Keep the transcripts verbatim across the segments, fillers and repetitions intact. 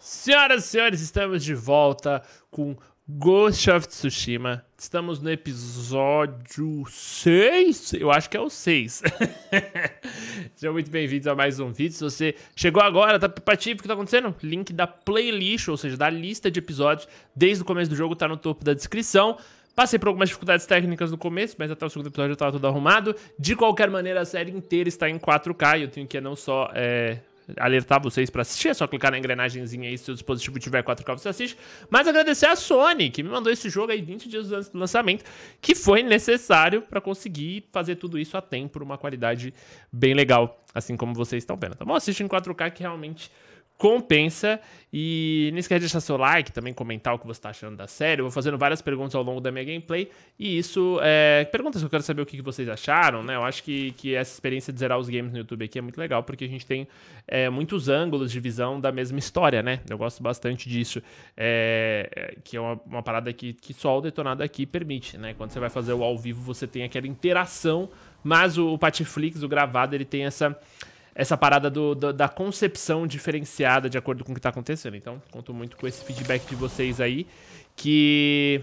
Senhoras e senhores, estamos de volta com Ghost of Tsushima. Estamos no episódio seis? Eu acho que é o seis. Sejam muito bem-vindos a mais um vídeo. Se você chegou agora, tá pipativo, o que tá acontecendo? Link da playlist, ou seja, da lista de episódios, desde o começo do jogo, tá no topo da descrição. Passei por algumas dificuldades técnicas no começo, mas até o segundo episódio já tava tudo arrumado. De qualquer maneira, a série inteira está em quatro K e eu tenho que não só... É... alertar vocês pra assistir, é só clicar na engrenagemzinha aí, se o dispositivo tiver quatro K você assiste, mas agradecer a Sony, que me mandou esse jogo aí vinte dias antes do lançamento, que foi necessário pra conseguir fazer tudo isso a tempo, por uma qualidade bem legal, assim como vocês estão vendo, tá bom? Assiste em quatro K que realmente compensa, e não esquece de deixar seu like, também comentar o que você tá achando da série. Eu vou fazendo várias perguntas ao longo da minha gameplay, e isso é... perguntas que eu quero saber o que vocês acharam, né? Eu acho que, que essa experiência de zerar os games no YouTube aqui é muito legal, porque a gente tem é, muitos ângulos de visão da mesma história, né? Eu gosto bastante disso, é, que é uma, uma parada que, que só o Detonado aqui permite, né? Quando você vai fazer o ao vivo, você tem aquela interação, mas o, o Patiflix, o gravado, ele tem essa... essa parada do, do, da concepção diferenciada de acordo com o que tá acontecendo. Então, conto muito com esse feedback de vocês aí, que,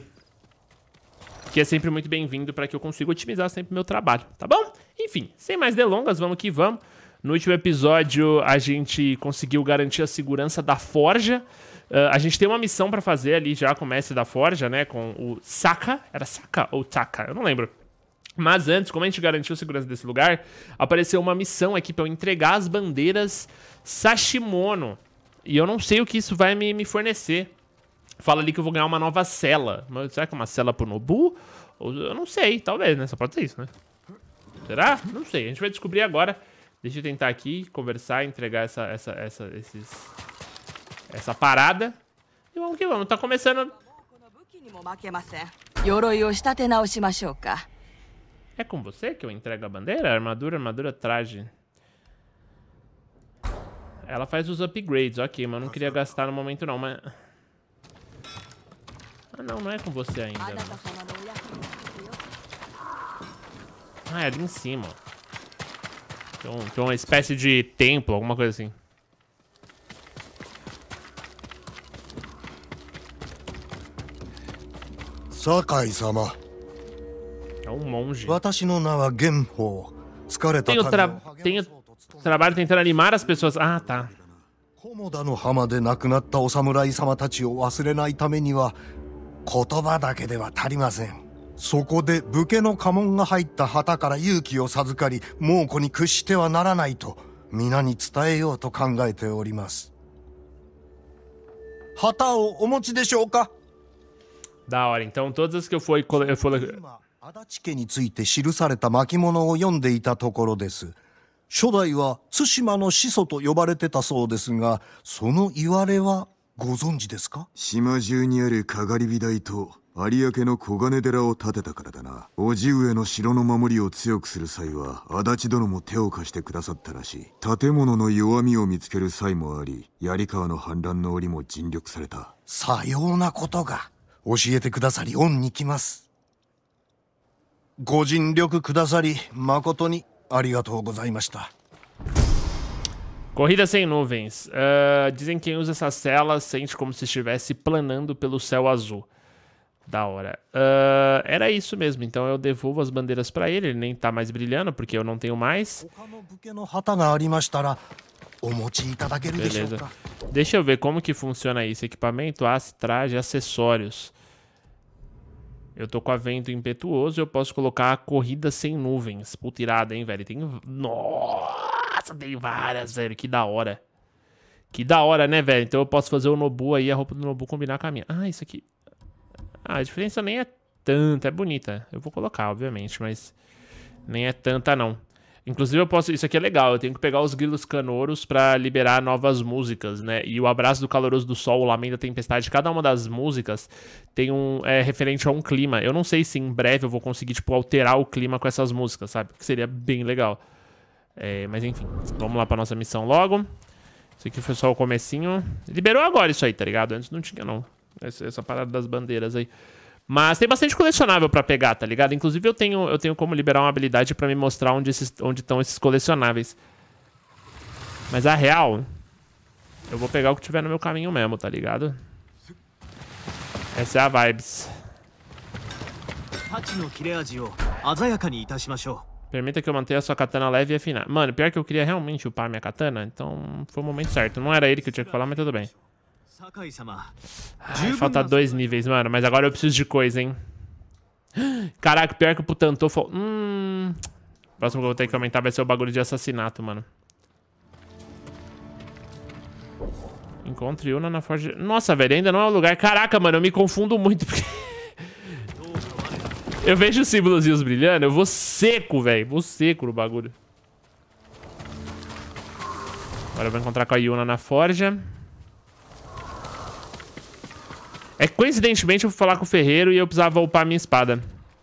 que é sempre muito bem-vindo para que eu consiga otimizar sempre meu trabalho, tá bom? Enfim, sem mais delongas, vamos que vamos. No último episódio, a gente conseguiu garantir a segurança da Forja. Uh, a gente tem uma missão para fazer ali já com o mestre da Forja, né? Com o Saka. Era Saka ou Taka? Eu não lembro. Mas antes, como a gente garantiu a segurança desse lugar, apareceu uma missão aqui pra eu entregar as bandeiras Sashimono. E eu não sei o que isso vai me, me fornecer. Fala ali que eu vou ganhar uma nova cela. Mas será que é uma cela pro Nobu? Ou, eu não sei, talvez, né? Só pode ser isso, né? Será? Não sei, a gente vai descobrir agora. Deixa eu tentar aqui conversar, entregar essa, essa, essa, esses, essa parada. E vamos que vamos, tá começando... É com você que eu entrego a bandeira? Armadura, armadura, traje. Ela faz os upgrades, ok, mas eu não queria gastar no momento não, mas... Ah não, não é com você ainda. Não. Ah, é ali em cima. Tem, um, tem uma espécie de templo, alguma coisa assim. Sakai-sama. É um monge. Tenho, tra tenho trabalho tentando animar as pessoas. Ah, tá. Da hora, então todas as que eu for... Eu for... 足立家について記された巻物を読んでいたところです。初代は対馬の始祖と呼ばれてたそうですが、その言われはご存知ですか？ 島中にあるかがり火台と有明の小金寺を建てたからだな。叔父上の城の守りを強くする際は足立殿も手を貸してくださったらしい。建物の弱みを見つける際もあり、槍川の反乱の折も尽力された。 さようなことが教えてくださり恩に来ます。 ご尽力くださり誠にありがとうございました。 Corrida sem nuvens. Uh, dizem que quem usa essas celas sente como se estivesse planando pelo céu azul. Da hora. Uh, era isso mesmo. Então eu devolvo as bandeiras pra ele. Ele nem tá mais brilhando porque eu não tenho mais. Beleza. Deixa eu ver como que funciona isso. Equipamento, aço, traje, acessórios. Eu tô com a vento impetuoso e eu posso colocar a corrida sem nuvens. Puta irada, hein, velho? Tem... Nossa, tem várias, velho. Que da hora. Que da hora, né, velho? Então eu posso fazer o Nobu aí, a roupa do Nobu combinar com a minha. Ah, isso aqui... Ah, a diferença nem é tanta. É bonita. Eu vou colocar, obviamente, mas... Nem é tanta, não. Inclusive eu posso... Isso aqui é legal. Eu tenho que pegar os grilos canouros pra liberar novas músicas, né? E o Abraço do Caloroso do Sol, o Lamento da Tempestade, cada uma das músicas tem um... É referente a um clima. Eu não sei se em breve eu vou conseguir, tipo, alterar o clima com essas músicas, sabe? Que seria bem legal. É, mas enfim, vamos lá pra nossa missão logo. Isso aqui foi só o comecinho. Liberou agora isso aí, tá ligado? Antes não tinha, não. Essa, essa parada das bandeiras aí. Mas tem bastante colecionável pra pegar, tá ligado? Inclusive eu tenho, eu tenho como liberar uma habilidade pra me mostrar onde esses, onde estão esses colecionáveis. Mas a real Eu vou pegar o que tiver no meu caminho mesmo, tá ligado? Essa é a vibes. Permita que eu mantenha a sua katana leve e afinada. Mano, pior que eu queria realmente upar minha katana, então foi o momento certo. Não era ele que eu tinha que falar, mas tudo bem. Ai, falta dois níveis, mano. Mas agora eu preciso de coisa, hein? Caraca, pior que o Putantô falou... Hum... O próximo que eu vou ter que aumentar vai ser o bagulho de assassinato, mano. Encontre Yuna na forja... Nossa, velho, ainda não é o lugar. Caraca, mano, eu me confundo muito. Porque... eu vejo os símbolozinhos brilhando, eu vou seco, velho. Vou seco no bagulho. Agora eu vou encontrar com a Yuna na forja. É que, coincidentemente, eu fui falar com o ferreiro e eu precisava upar minha espada.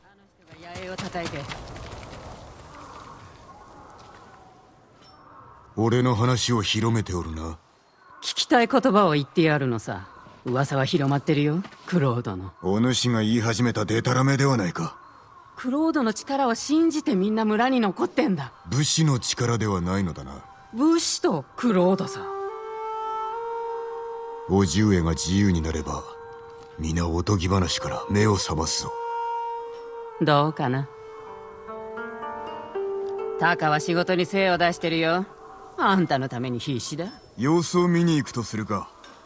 俺の話を広めておるな。 聞きたい言葉を言ってやるのさ。噂は広まってるよ、クロードの。 お主が言い始めたデタラメではないか。 クロードの力を信じてみんな村に残ってんだ。 武士の力ではないのだな。 武士とクロードさ。 叔父上が自由になれば、皆おとぎ話から目を覚ますぞ。 どうかな。タカは仕事に精を出してるよ。あんたのために必死だ。 様子を見に行くとするか。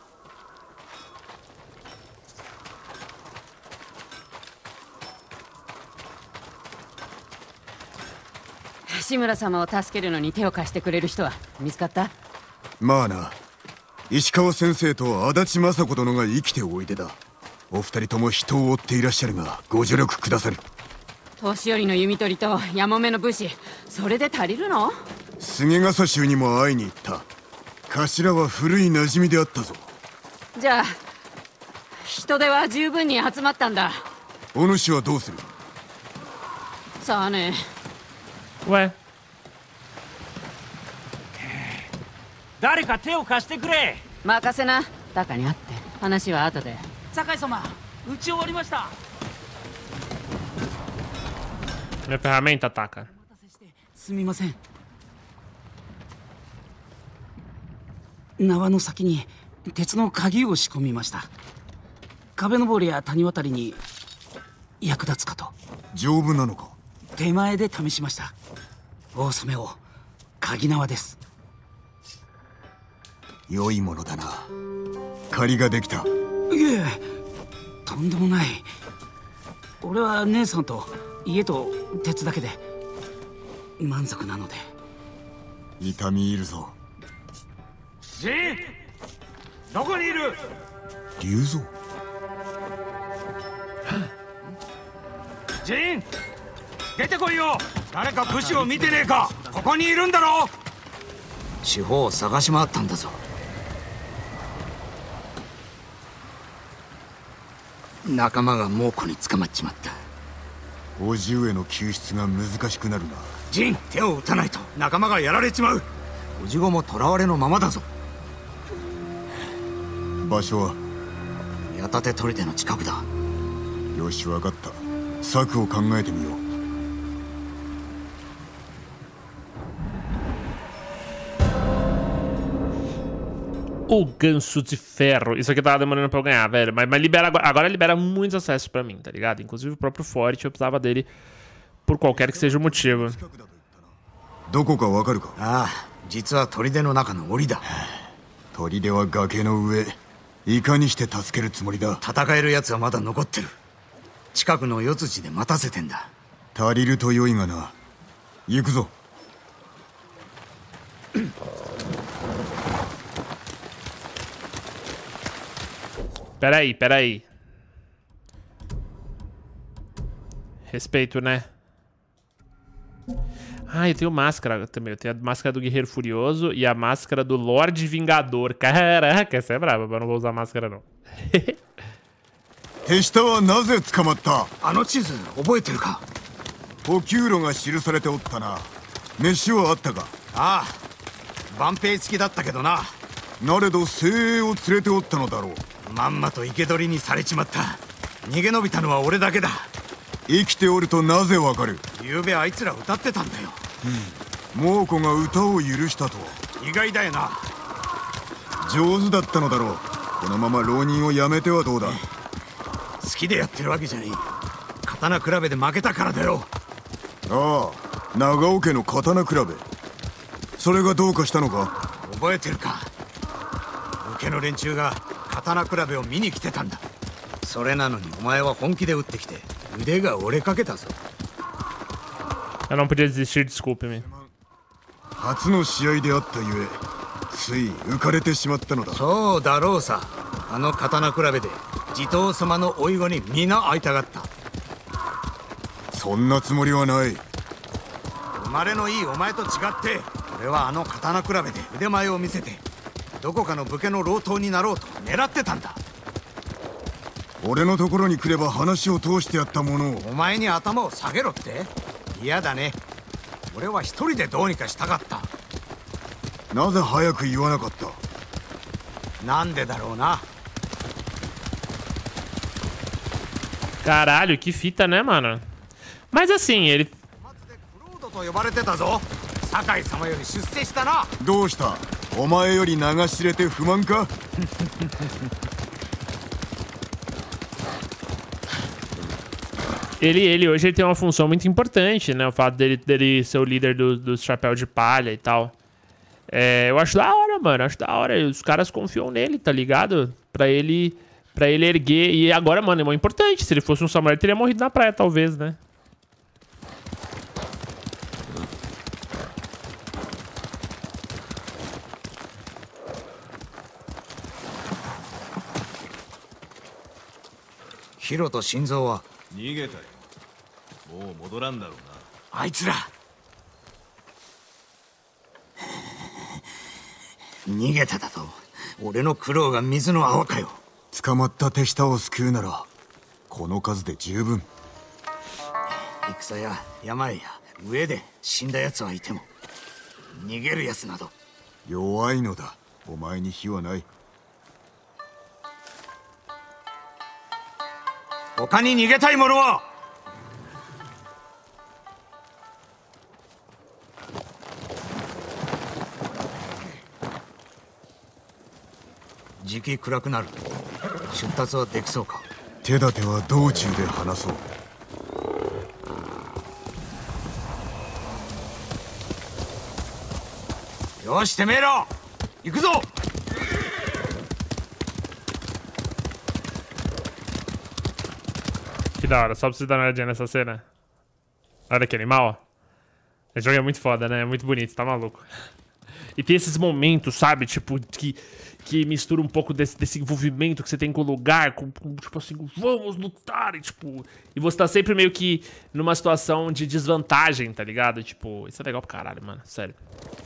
志村様を助けるのに手を貸してくれる人は見つかった？ まあな、石川先生と足立雅子殿が生きておいでだ。お二人とも人を追っていらっしゃるがご助力くださる。 年寄りの弓取りとやもめの武士、それで足りるの？ 菅笠衆にも会いに行った。頭は古い馴染みであったぞ。 じゃあ人手は十分に集まったんだ。 お主はどうする？ さあね。 Ué. 誰か手を貸してくれ。 任せな。タカに会って話は後で。 酒井様、打ち終わりました。 Minha ferramenta ataca. すみません。縄の先に鉄の鍵を仕込みました。壁登りや谷渡りに役立つかと。 丈夫なのか？ 手前で試しました。大染を鍵縄です。 良いものだな。借りができた。 いえ、とんでもない。俺は姉さんと家と鉄だけで満足なので。 痛み入るぞ。 ジン、どこにいる？ 龍蔵。 ジン、出てこいよ。誰か武士を見てねえか。ここにいるんだろ。四方を探し回ったんだぞ。仲間が猛虎に捕まっちまった。 叔父上の救出が難しくなるな。 ジン、手を打たないと仲間がやられちまう。叔父子も囚われのままだぞ。 場所は矢立砦の近くだ。 よし、分かった。策を考えてみよう。 O gancho de ferro. Isso aqui tava demorando pra eu ganhar, velho. Mas, mas libera agora, agora libera muitos acessos pra mim, tá ligado? Inclusive o próprio Forte, eu precisava dele por qualquer que seja o motivo. どこかわかるか？ ああ、実は砦の中の檻だ。 砦は崖の上。いかにして助けるつもりだ？ 戦える奴はまだ残ってる。近くの四つ地で待たせてんだ。 足りると良いがな。行くぞ。 Pera aí, pera aí. Respeito, né? Ah, eu tenho máscara também. Eu tenho a máscara do Guerreiro Furioso e a máscara do Lorde Vingador. Caraca, essa é braba, mas eu não vou usar máscara, não. 手下はなぜ捕まった？ あの地図覚えてるか？ 補給路が記されておったな。飯はあったか？ ああ、万兵付きだったけどな。 なれど精鋭を連れておったのだろう。 まんまと生け捕りにされちまった。逃げ延びたのは俺だけだ。 生きておるとなぜわかる？ ゆうべあいつら歌ってたんだよ。 うん。猛虎が歌を許したとは。 意外だよな。 上手だったのだろう。このまま浪人をやめてはどうだ。 好きでやってるわけじゃねえ。刀比べで負けたからだよ。 ああ、長尾家の刀比べ。それがどうかしたのか。 覚えてるか。武家の連中が刀比べを見に来てたんだ。それなのにお前は本気で打ってきて腕が折れかけたぞ。 Eu não podia desistir, desculpe-me. 初の試合であったゆえつい浮かれてしまったのだ。 そうだろうさ。あの刀比べで地頭様の甥子に皆会いたがった。 そんなつもりはない。 生まれのいいお前と違って俺はあの刀比べで腕前を見せてどこかの武家の老頭になろうと狙ってたんだ。 俺のところに来れば話を通してやったものを。 お前に頭を下げろって。嫌だね。俺は一人でどうにかしたかった。 なぜ早く言わなかった。 なんでだろうな。 Caralho, que fita, né, mano? Mas assim, ele... クロードと呼ばれてたぞ。酒井様より出世したな。 どうした。お前より流し入れて不満か。 Ele, ele hoje ele tem uma função muito importante, né? O fato dele, dele ser o líder do, do chapéu de palha e tal. É, eu acho da hora, mano. Acho da hora. Os caras confiam nele, tá ligado? Pra ele, pra ele erguer. E agora, mano, é muito importante. Se ele fosse um samurai, ele teria morrido na praia, talvez, né? Hiroと心臓は逃げたよ。もう戻らんだろうな。 あいつら逃げただと。俺の苦労が水の泡かよ。 捕まった手下を救うならこの数で十分。 戦や病や上で死んだ奴はいても逃げる奴など。 弱いのだ。お前に非はない。 他に逃げたい者は。時期暗くなる。出立はできそうか。 手立ては道中で話そう。 よし、てめえら行くぞ。 Que da hora, só pra você dar uma olhadinha nessa cena. Olha que animal, ó. Esse jogo é muito foda, né? É muito bonito, tá maluco. E tem esses momentos, sabe? Tipo, que, que mistura um pouco desse, desse envolvimento que você tem com o lugar, com, com, tipo assim, vamos lutar, e tipo... E você tá sempre meio que numa situação de desvantagem, tá ligado? Tipo, isso é legal pra caralho, mano, sério.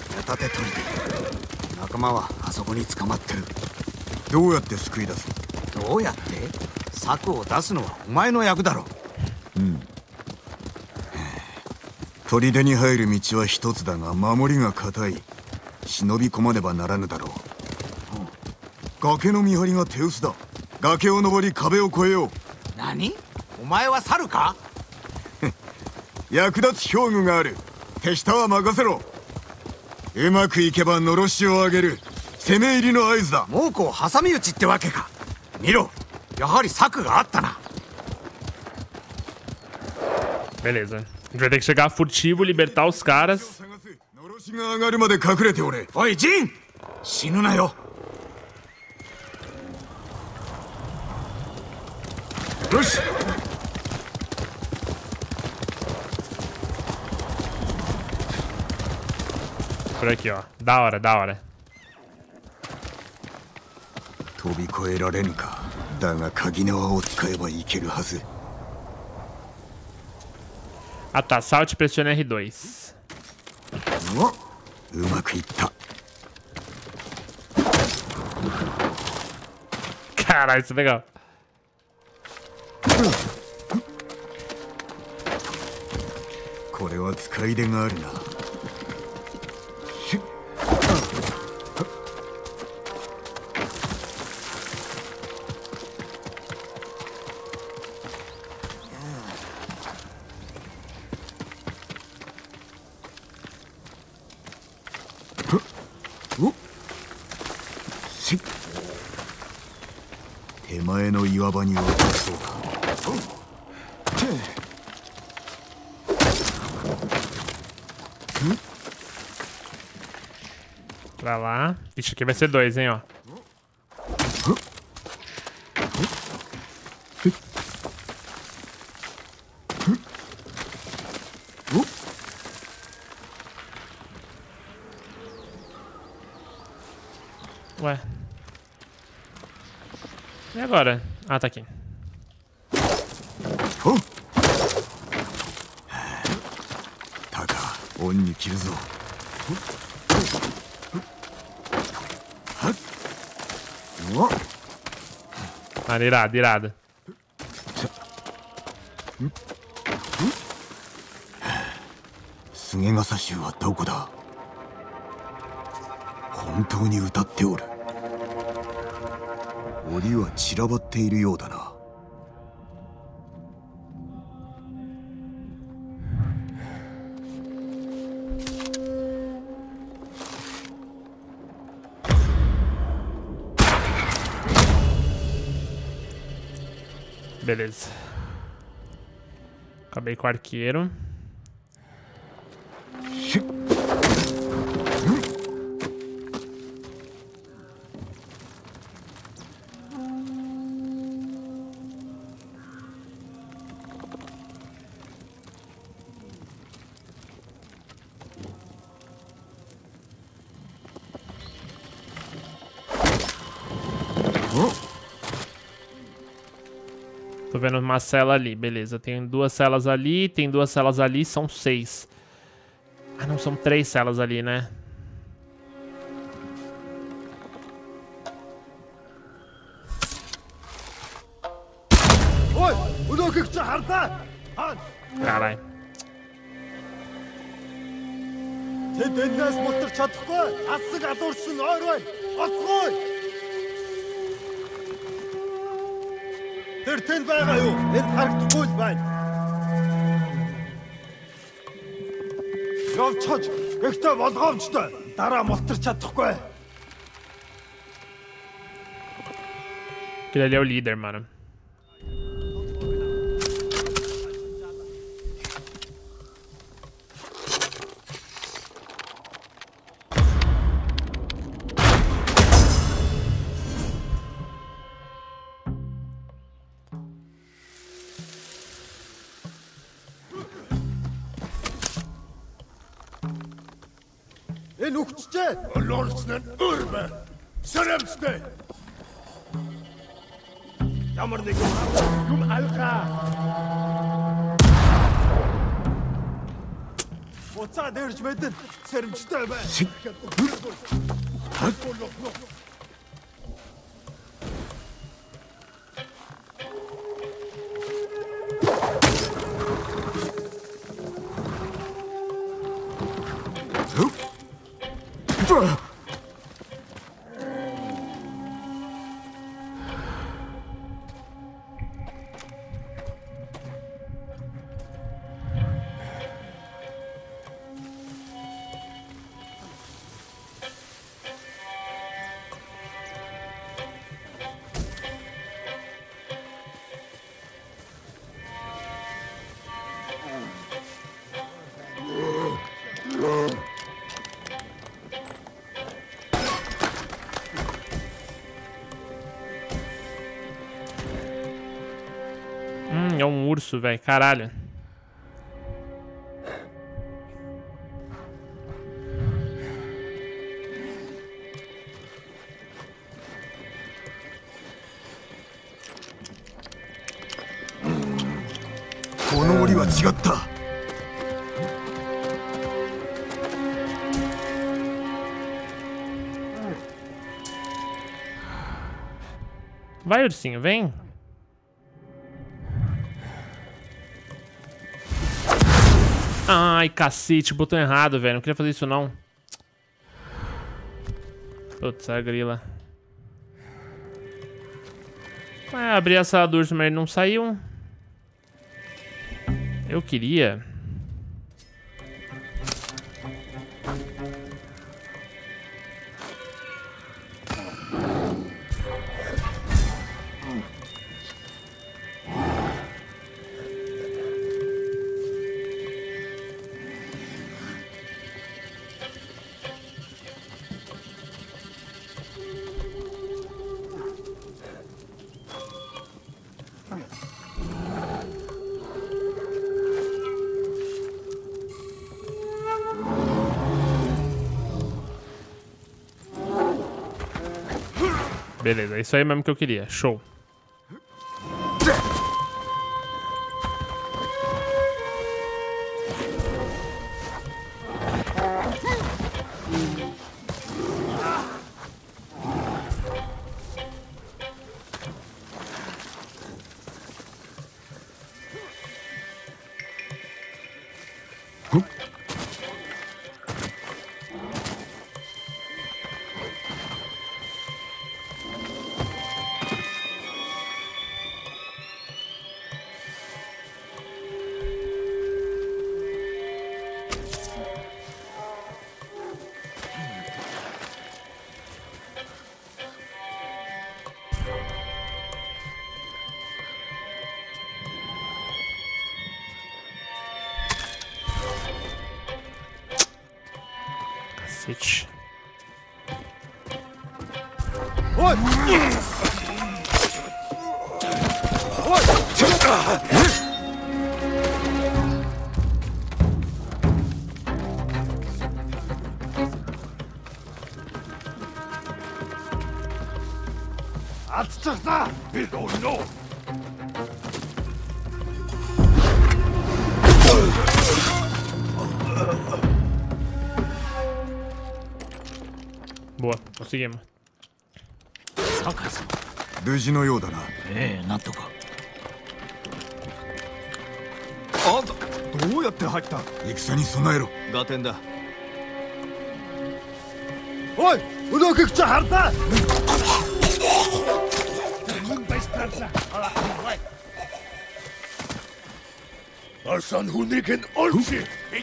仲間はあそこに捕まってる。 どうやって救い出す。 どうやって。策を出すのはお前の役だろう。うん。 砦に入る道は一つだが守りが固い。忍び込まねばならぬだろう。うん、崖の見張りが手薄だ。崖を登り壁を越えよう。 何？お前は猿か？ 役立つ兵具がある。手下は任せろ。うまくいけばのろしを上げる。攻め入りの合図だ。 猛虎を挟み撃ちってわけか。見ろ。やはり策があったな。 Beleza. A gente vai ter que chegar furtivo, libertar os caras. のろしが上がるまで隠れておれ。 おい、ジン！死ぬなよ。よし。 Por aqui, ó. Da hora, da hora. 飛び越えられぬか。だが鍵縄を使えばいけるはず。 Ah tá, salte e pressione R dois. うまくいった。 Caralho, isso é legal. これは使い出があるな。 しっ手前の岩場に落とそうか。 Pra lá. Ixi, aqui vai ser dois, hein, ó. Ué. E agora? Ah, tá aqui. Taka, onに切るぞ。 Ah, irado, irado. 菅笠衆はどこだ。本当に歌っておる。檻は散らばっているようだな。 Beleza. Acabei com o arqueiro. Tô vendo uma cela ali, beleza. Tem duas celas ali, tem duas celas ali, são seis. Ah, não, são três celas ali, né? Caralho. Тэр тэнд байгаа юу? Энд харагдахгүй л байна. Явцгач, ихтэй болгоомжтой. Дараа мултарч чадахгүй. Aquele ali é o líder, mano. Энэ үхчихээ. Олоорсон нь өрмө. Сэрэмстэй. Ямар нэг юм алгаа. Уцаа дэрж мэдэн сэрэмжтэй бай. Hum, é um urso, velho. Caralho. Vai, ursinho, vem. Ai, cacete, botou errado, velho. Não queria fazer isso, não. Putz, a grila. Ah, abri a sala do urso, mas ele não saiu. Eu queria... Beleza, é isso aí mesmo que eu queria. Show. Cacete. Boa, conseguimos. 無事のようだな。 ええ、なんとか。 あんたどうやって入った？戦に備えろ。 合点だ。 おい、動く口張った。Arsan Huniken Olsi.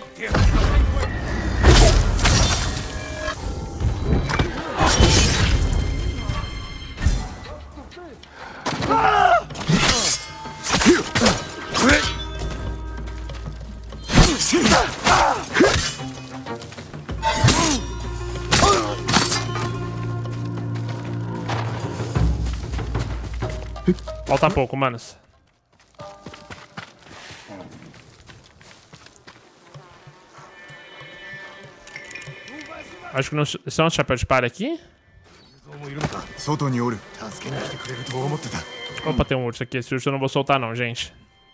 Falta pouco, manos. Acho que não são os chapéus de palha aqui. Opa, tem um urso aqui. Esse urso eu não vou soltar não, gente.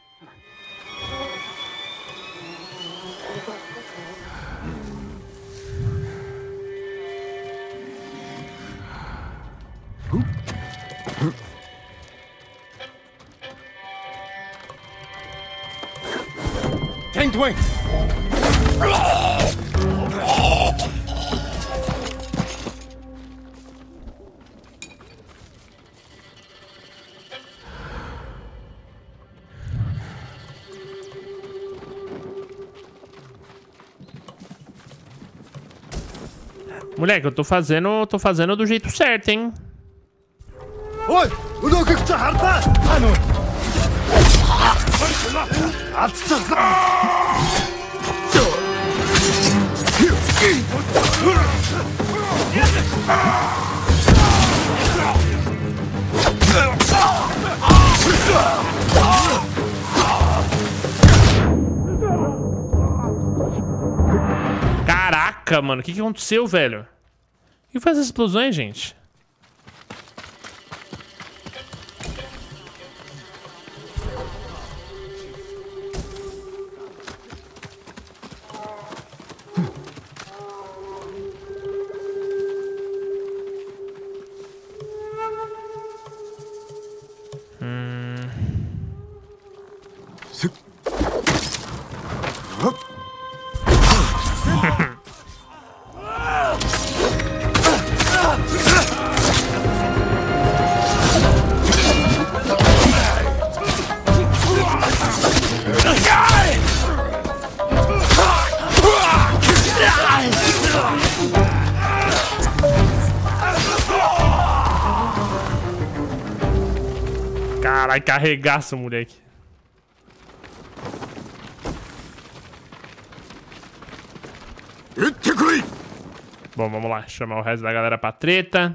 Moleque, eu tô fazendo, tô fazendo do jeito certo, hein? Oi, o do que tá harta? Ano. Caraca, mano, o que que aconteceu, velho? O que faz essas explosões, gente? Hum... Caralho, carregaço, moleque. Bom, vamos lá. Chamar o resto da galera pra treta.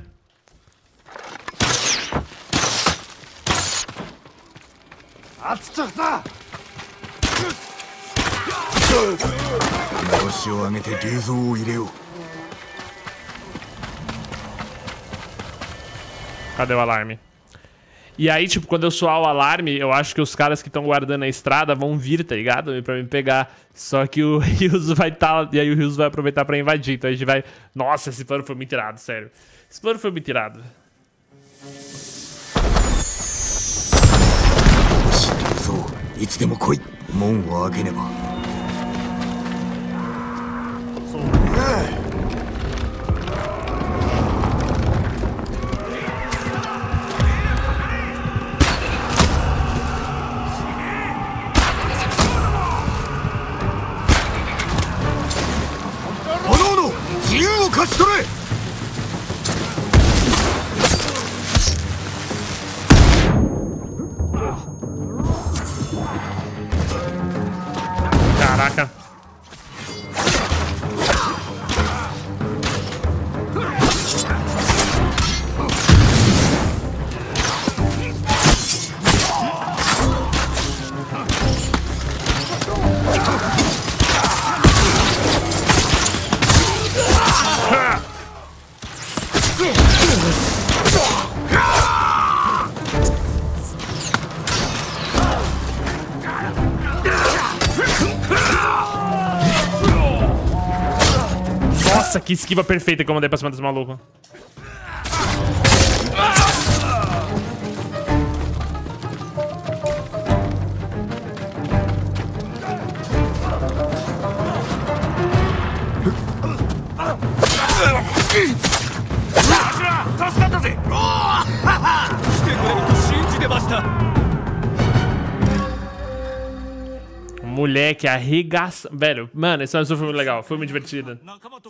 Cadê o alarme? E aí, tipo, quando eu soar o alarme, eu acho que os caras que estão guardando a estrada vão vir, tá ligado? Pra me pegar. Só que o Ryuzo vai estar... Tá, e aí o Ryuzo vai aproveitar pra invadir. Então a gente vai... Nossa, esse plano foi muito irado, sério. Esse plano foi muito irado. Caraca. Nossa, que esquiva perfeita que eu mandei pra cima desse maluco. Moleque, arregaça... Velho, mano, esse foi muito legal. Foi muito divertido.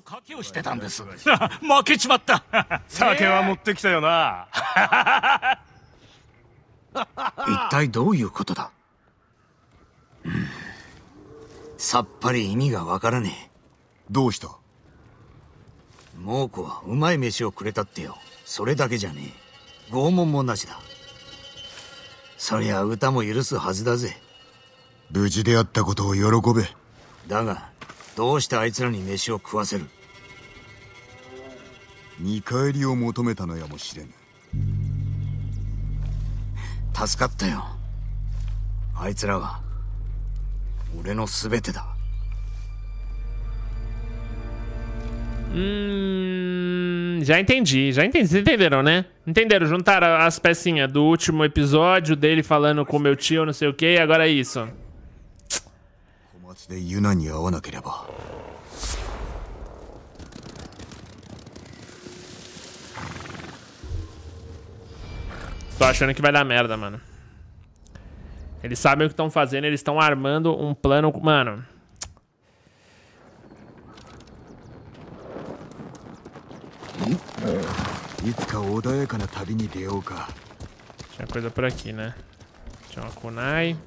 Buji 無事であったことを喜べ。 だが、どうしてあいつらに飯を食わせる？ 見返りを求めたのやもしれぬ。 助かったよ。あいつらは俺のすべてだ。 Hum, já entendi, já entendi. Vocês entenderam, né? Entenderam? Juntaram as pecinhas do último episódio dele falando com meu tio, não sei o que, e agora é isso. Tô achando que vai dar merda, mano. Eles sabem o que estão fazendo, eles estão armando um plano... Mano... Tinha coisa por aqui, né? Tinha uma kunai.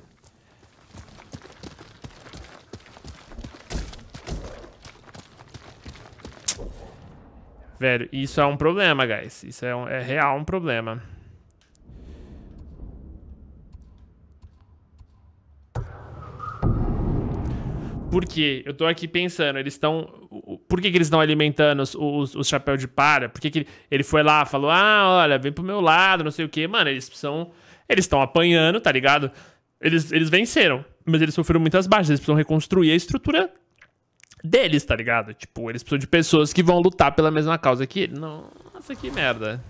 Velho, isso é um problema, guys. Isso é, um, é real um problema. Por quê? Eu tô aqui pensando, eles estão... Por que que eles estão alimentando os, os, os chapéus de palha? Por que que ele foi lá, falou, ah, olha, vem pro meu lado, não sei o quê. Mano, eles precisam... Eles estão apanhando, tá ligado? Eles, eles venceram, mas eles sofreram muitas baixas. Eles precisam reconstruir a estrutura deles, tá ligado? Tipo, eles precisam de pessoas que vão lutar pela mesma causa que ele. Nossa, que merda.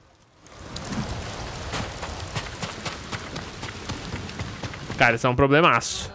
Cara, isso é um problemaço.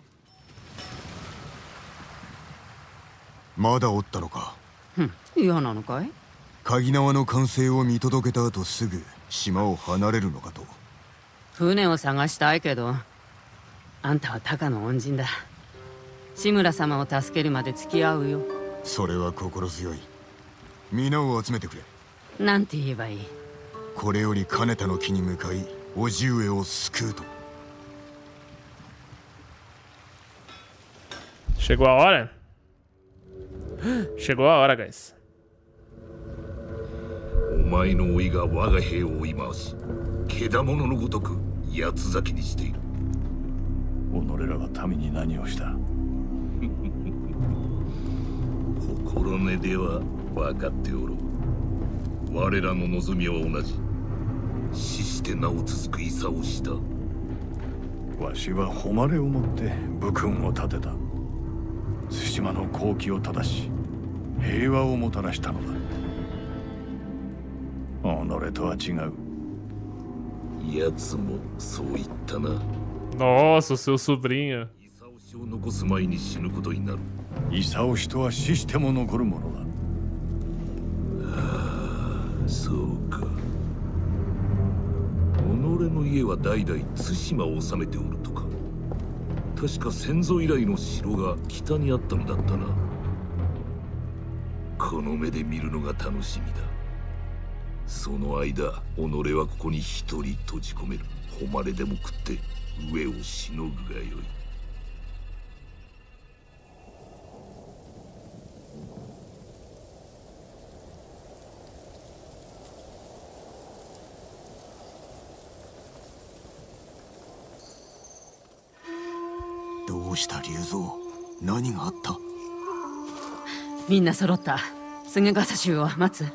まだおったのか。 嫌なのかい？ 鍵縄の完成を見届けた後すぐ島を離れるのかと。 船を探したいけど、あんたはタカの恩人だ。志村様を助けるまで付き合うよ。 それは心強い。皆を集めてくれ。 なんて言えばいい？ これより金田の木に向かい、叔父上を救うと。 Chegou a hora? Chegou a hora, guys. お前の甥が我が兵を追い回し、獣のごとく八つ咲きにしている。己らが民に何をした？心根では分かっておろう。我らの望みは同じ。 して名を続く戦をした。 わしは誉れをもって武君を立てた。対馬の好機を正し平和をもたらしたのだ。己とは違う。 奴もそう言ったな。 Nossa, o seu sobrinho. 功氏を残す前に死ぬことになる。 功氏とは死しても残るものだ。 そうか。己の家は代々対馬を治めておるとか。確か先祖以来の城が北にあったのだったな。この目で見るのが楽しみだ。その間己はここに一人閉じ込める。誉れでも食って上をしのぐがよい。 どうした龍蔵、何があった？ みんな揃った。菅笠衆を待つ。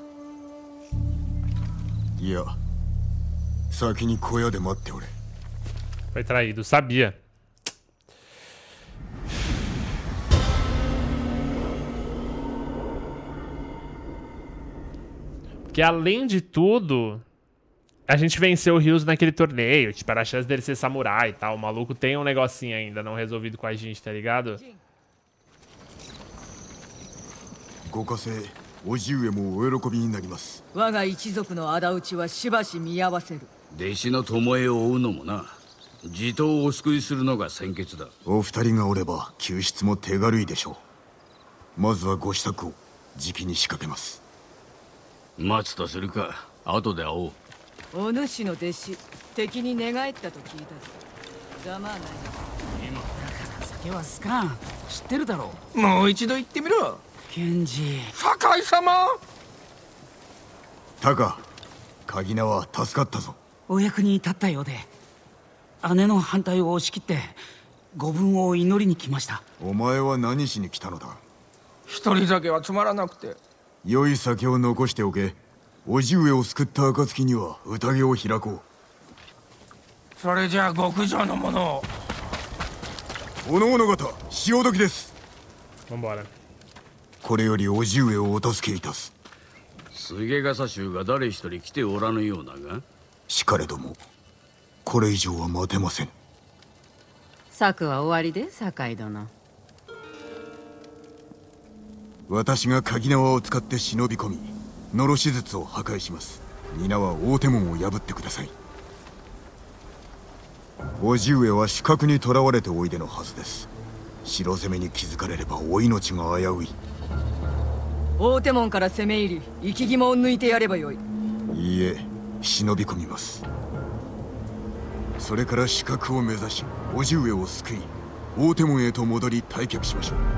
いや、先に小屋で待っておれ。 Foi traído, sabia. Porque além de tudo, a gente venceu o Ryuzo naquele torneio. Tipo, era a chance dele ser samurai e tal. O maluco tem um negocinho ainda não resolvido com a gente, tá ligado? ご家姓、叔父上もお喜びになります。 我が一族の仇討ちはしばし見合わせる。 弟子の巴を追うのもな。地頭をお救いするのが先決だ。 お二人がおれば救出も手軽いでしょう。まずはご支度をじきに仕掛けます。 待つとするか。後で会おう。 お主の弟子、敵に寝返ったと聞いたぞ。ざまあない。 今だから酒は好かん。知ってるだろう。 もう一度言ってみろ。 源氏。 酒井様。 タカ、鍵名は助かったぞ。 お役に立ったようで。姉の反対を押し切ってご分を祈りに来ました。 お前は何しに来たのだ？ 一人酒はつまらなくて。 良い酒を残しておけ。叔父上を救った暁には宴を開こう。 それじゃあ極上のものを。 おのおの方、潮時です。 Vambora. これより叔父上をお助けいたす。 菅笠衆が誰一人来ておらぬようだが。 しかれどもこれ以上は待てません。 策は終わりで、酒井殿。 私が鍵縄を使って忍び込み、のろし術を破壊します。皆は大手門を破ってください。叔父上は死角に囚われておいでのはずです。城攻めに気づかれればお命が危うい。 大手門から攻め入り、生き肝を抜いてやればよい。 いいえ、忍び込みます。それから死角を目指し、叔父上を救い、大手門へと戻り退却しましょう。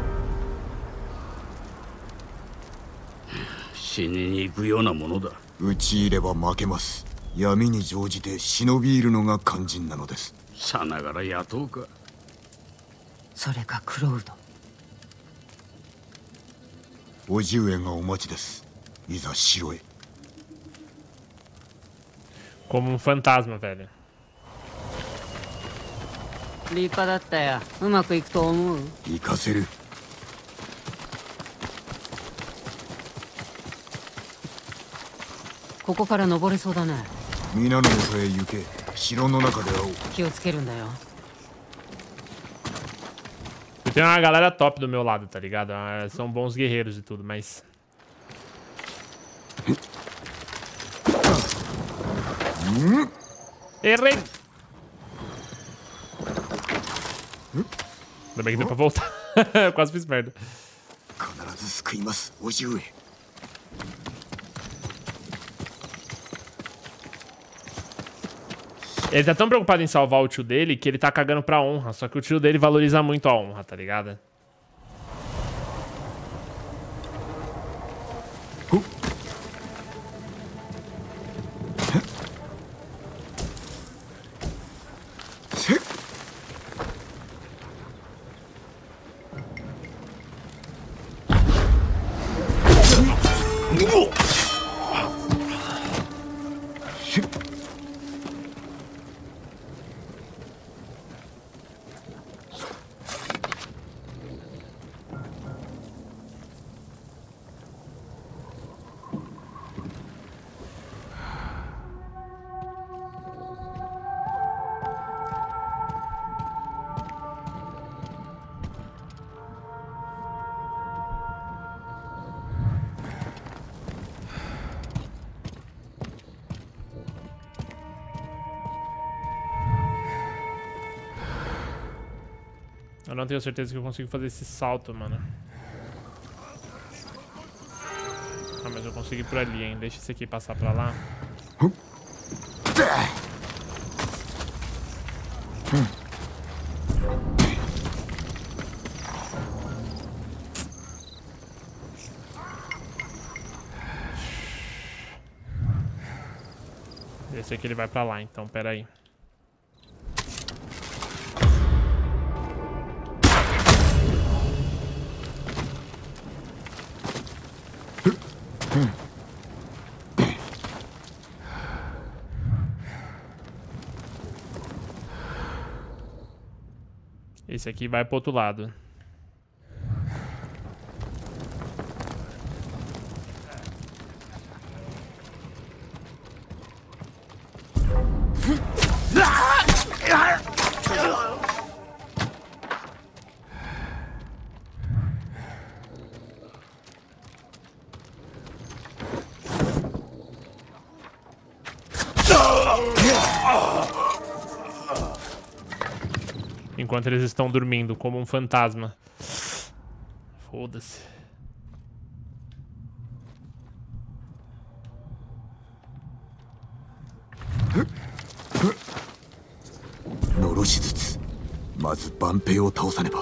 死にに行くようなものだ。 討ち入れば負けます。闇に乗じて忍び入るのが肝心なのです。 さながら野党か。 それかクロウド。 叔父上がお待ちです。いざ城へ。 Como um fantasma, velho. 立派だったよ。うまくいくと思う？ 行かせる。 ここから登れそうだね。 皆の元へ行け。城の中で会おう。 気をつけるんだよ。 Eu tenho uma galera top do meu lado, tá ligado? Ah, são bons guerreiros e tudo, mas... Errei! Ainda bem que deu pra voltar. Eu quase fiz merda. Ele tá tão preocupado em salvar o tio dele que ele tá cagando pra honra. Só que o tio dele valoriza muito a honra, tá ligado? Eu não tenho certeza que eu consigo fazer esse salto, mano. Ah, mas eu consigo ir por ali, hein? Deixa esse aqui passar pra lá. Esse aqui ele vai pra lá, então, pera aí. Esse aqui vai pro outro lado. Enquanto eles estão dormindo, como um fantasma. Foda-se. Noroshizutsu. まず万平を倒さねば。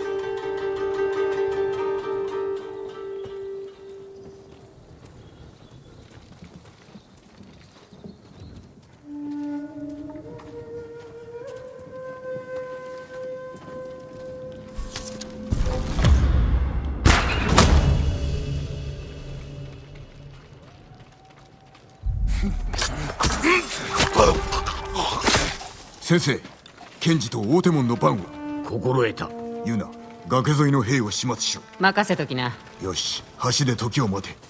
先生、賢治と大手門の番を心得た。 ユナ、崖沿いの兵を始末しろ。 任せときな。 よし、橋で時を待て。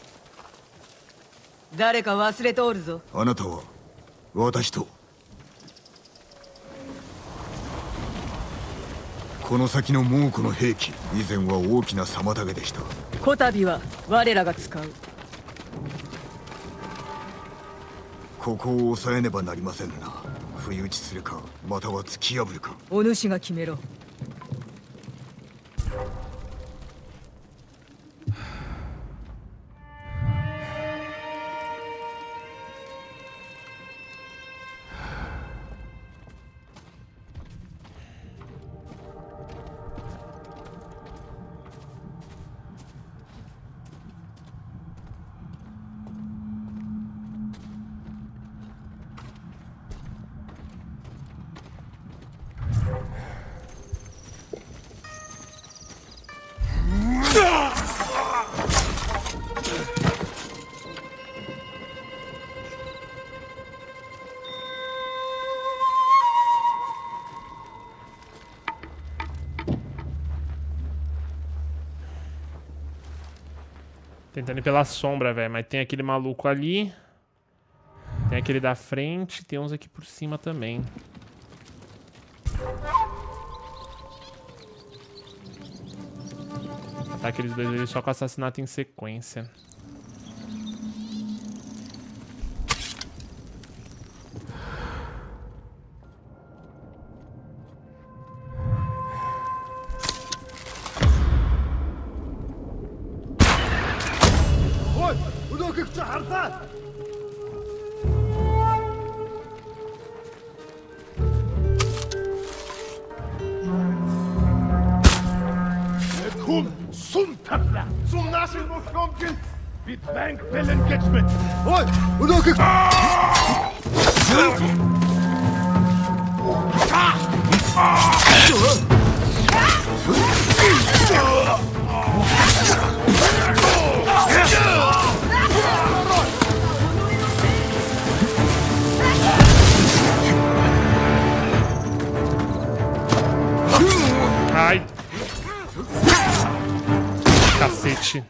誰か忘れておるぞ。 あなたは私とこの先の猛虎の兵器、以前は大きな妨げでした。 こたびは我らが使う。 ここを抑えねばなりませんな。不意打ちするか、または突き破るか。 お主が決めろ。 Tentando ir pela sombra, velho. Mas tem aquele maluco ali. Tem aquele da frente. Tem uns aqui por cima também. Tá aqueles dois ali só com assassinato em sequência. Ai. Cacete.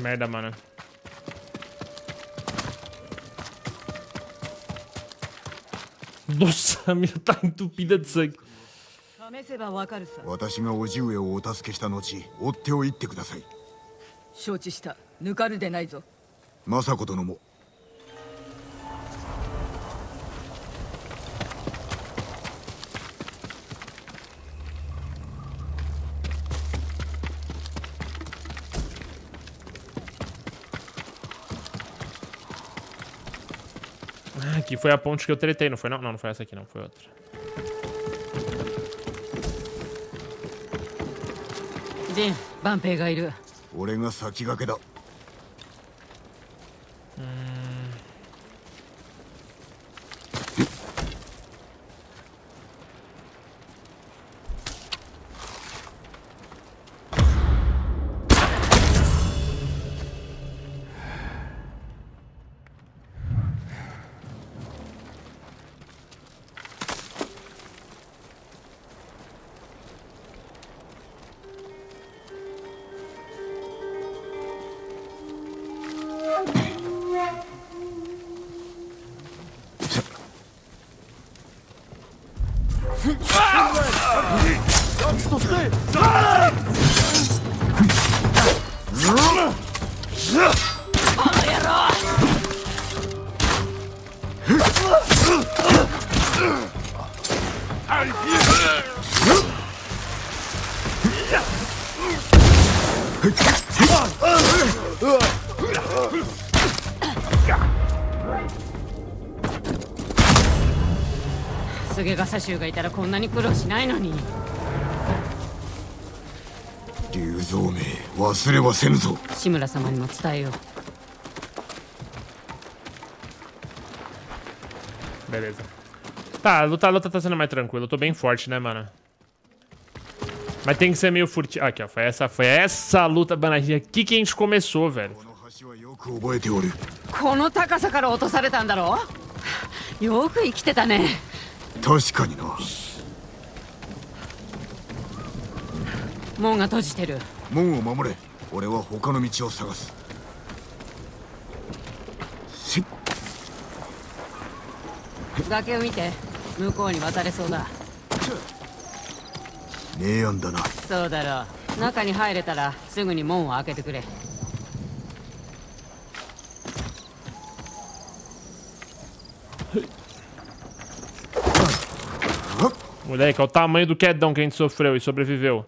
merda, mano. Nossa, a minha tá entupida de sangue. 試せばわかるさ。 私が叔父上をお助けした後追っておいてください。 承知した。抜かるでないぞ。 政子殿も。 Ah, aqui foi a ponte que eu tretei, não foi não? Não, não foi essa aqui não, foi outra. Jin, 万兵がいる。 俺が先駆けだ。 菅笠衆がいたらこんなに苦労しないのに。 龍蔵め、忘れはせぬぞ。 志村様にも伝えよう。 Beleza. Tá, a luta, a luta tá sendo mais tranquila. Eu tô bem forte, né, mano? Mas tem que ser meio furtivo. Aqui, ó. Foi essa, foi essa luta, mano. Aqui que a gente começou, velho. この高さから落とされたんだろう。よく生きてたね。 確かにな。 門が閉じてる。 門を守れ。俺は他の道を探す。し崖を見て。向こうに渡れそうだ。 明暗だな。 そうだろう。中に入れたらすぐに門を開けてくれ。 Moleque, olha o tamanho do quedão que a gente sofreu e sobreviveu.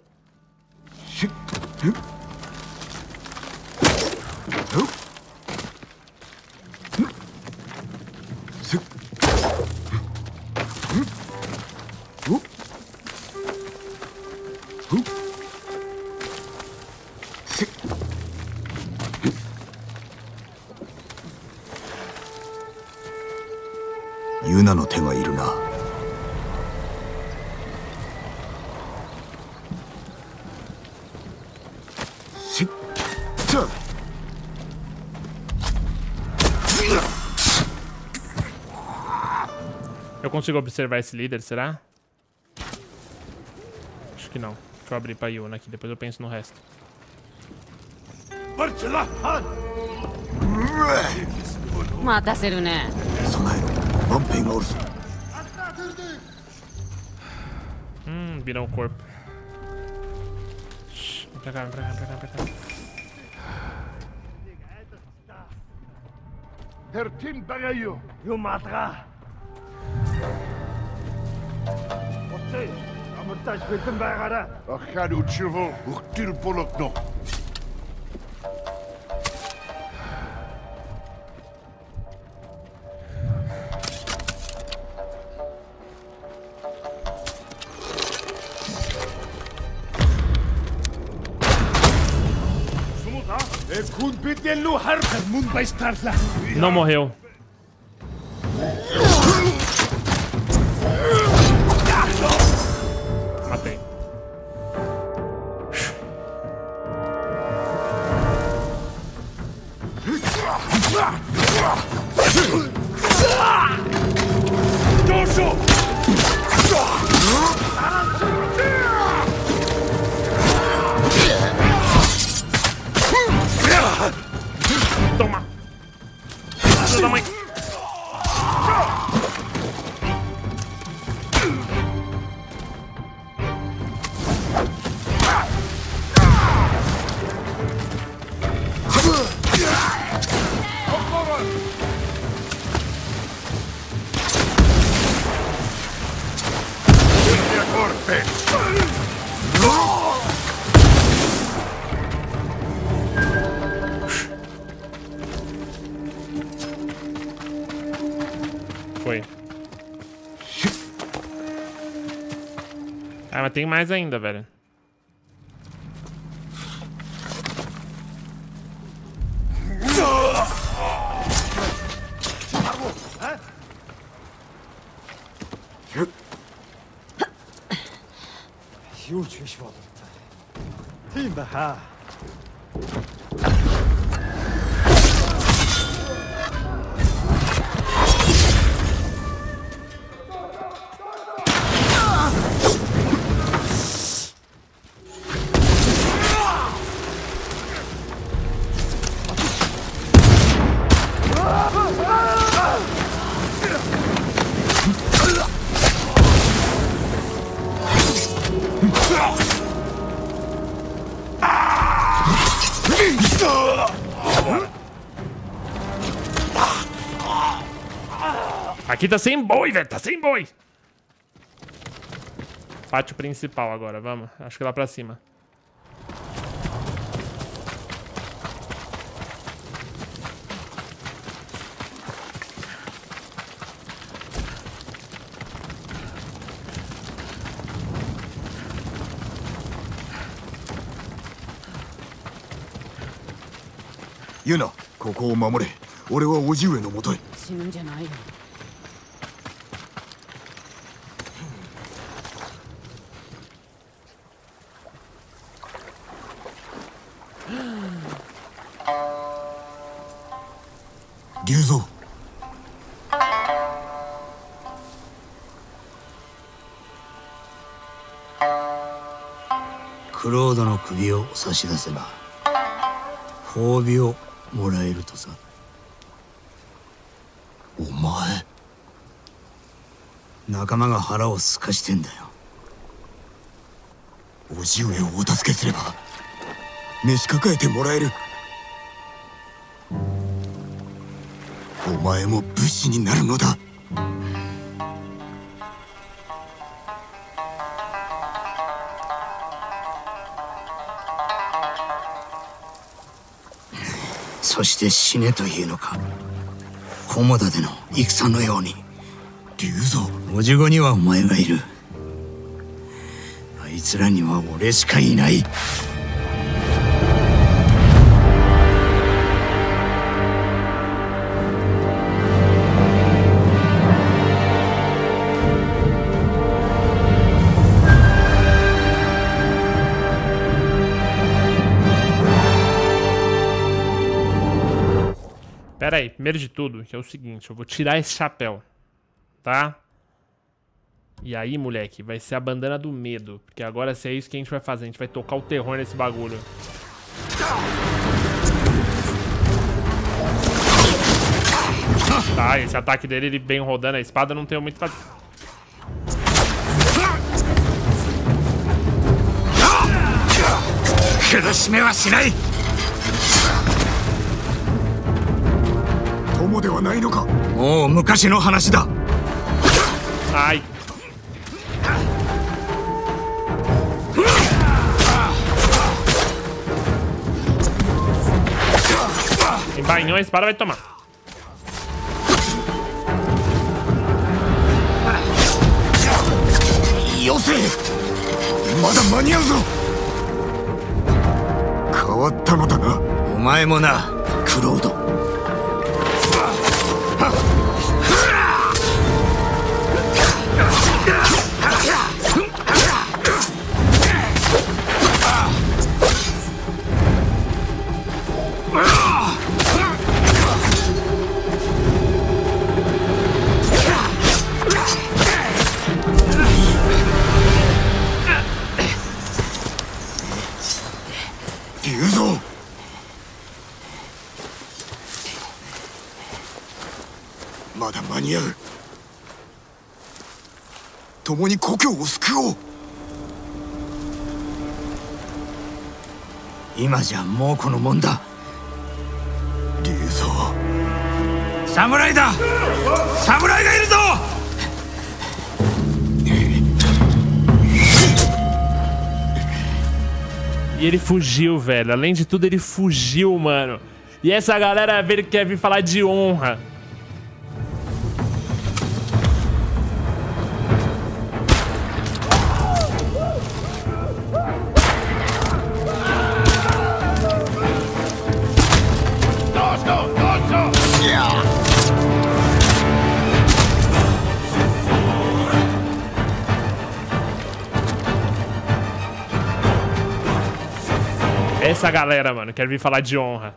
Yunaの手がいるな。 Eu consigo observar esse líder, será? Acho que não. Deixa eu abrir pra Yuna aqui, depois eu penso no resto. Mata ser né? Hum, virou o corpo. Vem pra cá, vem pra cá, vem pra cá, vem pra cá. Tertin bagayo, yo matra. Otte, amurtaj betin bagara. Akhad uchivo, uktir polokno. Não morreu. Matei. norte. Foi. Ah, mas tem mais ainda, velho. Aqui tá sem boi, velho. Tá sem boi. Pátio principal agora, vamos. Acho que lá pra cima. Yuna、ここを守れ。俺は叔父上のもとへ。 死ぬんじゃないよ。 龍蔵。 クロードの首を差し出せば褒美をもらえるとさ。 お前。 仲間が腹をすかしてんだよ。 叔父上をお助けすれば召し抱えてもらえる。お前も武士になるのだ。 そして死ねというのか。菰田での戦のように。 龍蔵。 叔父子にはお前がいる。あいつらには俺しかいない。 Pera aí, primeiro de tudo, que é o seguinte, eu vou tirar esse chapéu, tá? E aí, moleque, vai ser a bandana do medo, porque agora se é isso que a gente vai fazer, a gente vai tocar o terror nesse bagulho. Tá, esse ataque dele, ele vem rodando a espada, não tenho muito pra... Ai. Embainhou a espada, vai tomar. Yose! Mada maniau zo! Kawatta no da na. Omae mo na, Claude. Ma da maniau. 共に故郷を救おう。 今じゃもうこのもんだ。 龍蔵。 侍だ。侍がいるぞ。 E ele fugiu, velho. Além de tudo, ele fugiu, mano. E essa galera velho, quer vir falar de honra. Essa galera, mano, quer vir falar de honra.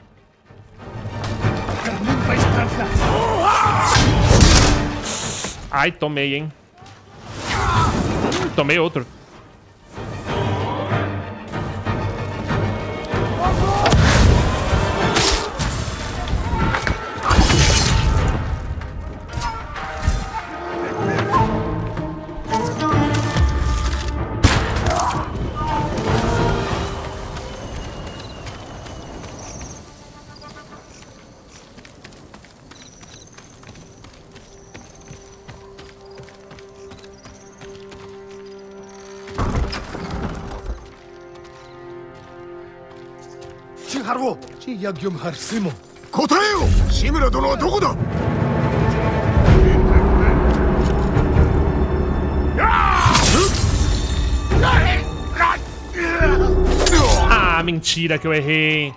Ai, tomei, hein. Tomei outro. 答えよ、志村殿はどこだ。 Ah, mentira que eu errei.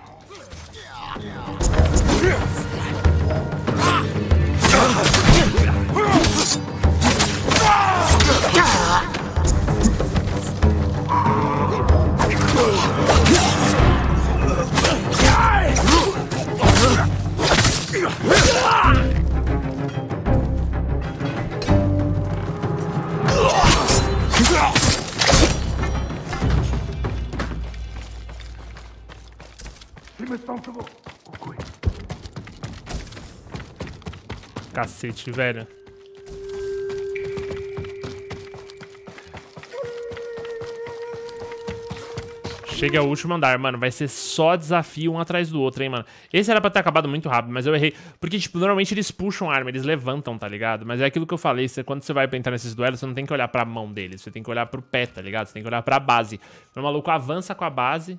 Cacete, velho. Chega ao último andar, mano. Vai ser só desafio um atrás do outro, hein, mano. Esse era pra ter acabado muito rápido, mas eu errei. Porque, tipo, normalmente eles puxam a arma, eles levantam, tá ligado? Mas é aquilo que eu falei, você, quando você vai entrar nesses duelos, você não tem que olhar pra mão deles. Você tem que olhar pro pé, tá ligado? Você tem que olhar pra base. O maluco avança com a base.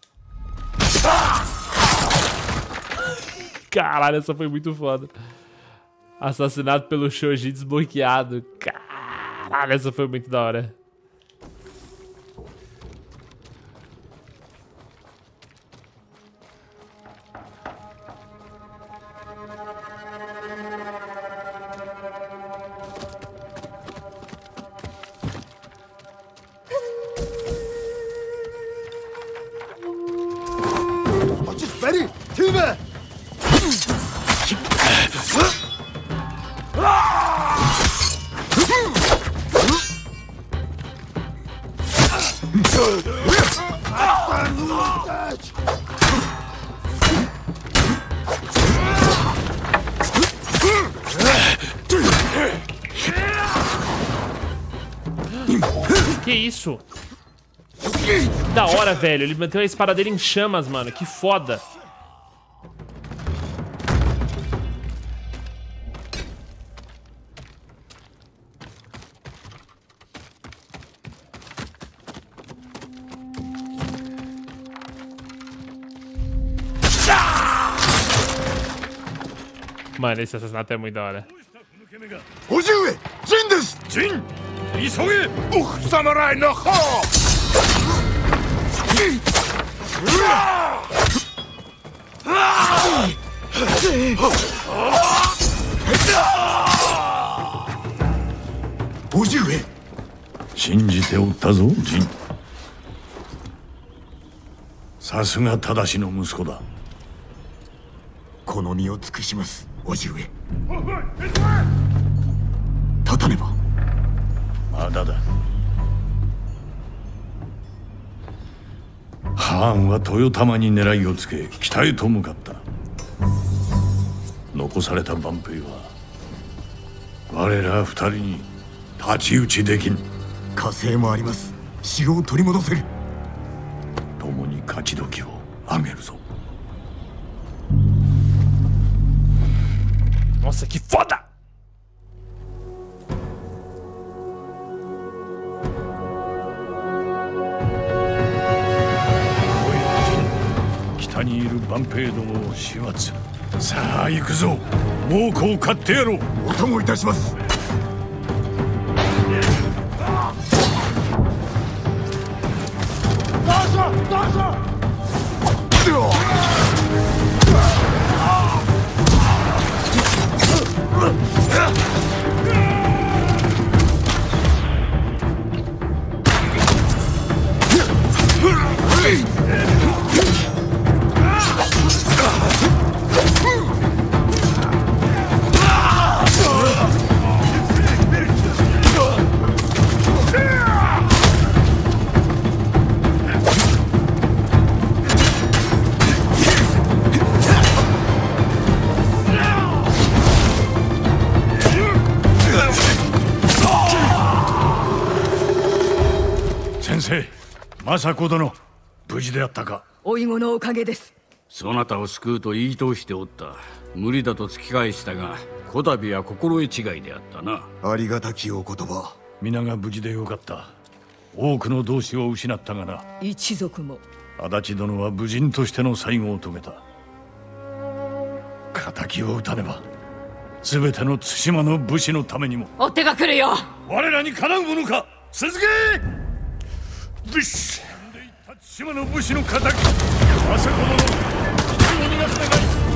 Caralho, essa foi muito foda. Assassinado pelo Shoji desbloqueado. Caralho, essa foi muito da hora. Ready? Tuba! Que isso? Da hora, velho. Ele manteve a espada dele em chamas, mano. Que foda. Mano, esse assassinato é muito da hora. Ojiue! Jin desu! Jin! Isoge! Ugh, samurai no ho! Ojiue! 信じておったぞ、ジン。さすが正しの息子だ。 この身を尽くします、叔父上。立たねば。 まだだ。ハーンは豊玉に狙いをつけ北へと向かった。残された万兵は我ら二人に太刀打ちできん。 火星もあります。城を取り戻せる。 共に勝ち時をあげるぞ。 Nossa, que foda! 官兵どもを始末。さあ行くぞ。猛虎を買ってやろう。 お供いたします。 どうぞどうぞ。 先生、政子殿、無事であったか。 おいごのおかげです。 そなたを救うと言い通しておった。無理だと突き返したが、こたびは心得違いであったな。 ありがたきお言葉。 皆が無事でよかった。多くの同志を失ったがな。 一族も。 足立殿は武人としての最後を遂げた。敵を討たねば全ての対馬の武士のためにも。 追っ手が来るよ。 我らにかなうものか。続け。 武士対馬の武士の敵、政子殿、手を逃がす願い。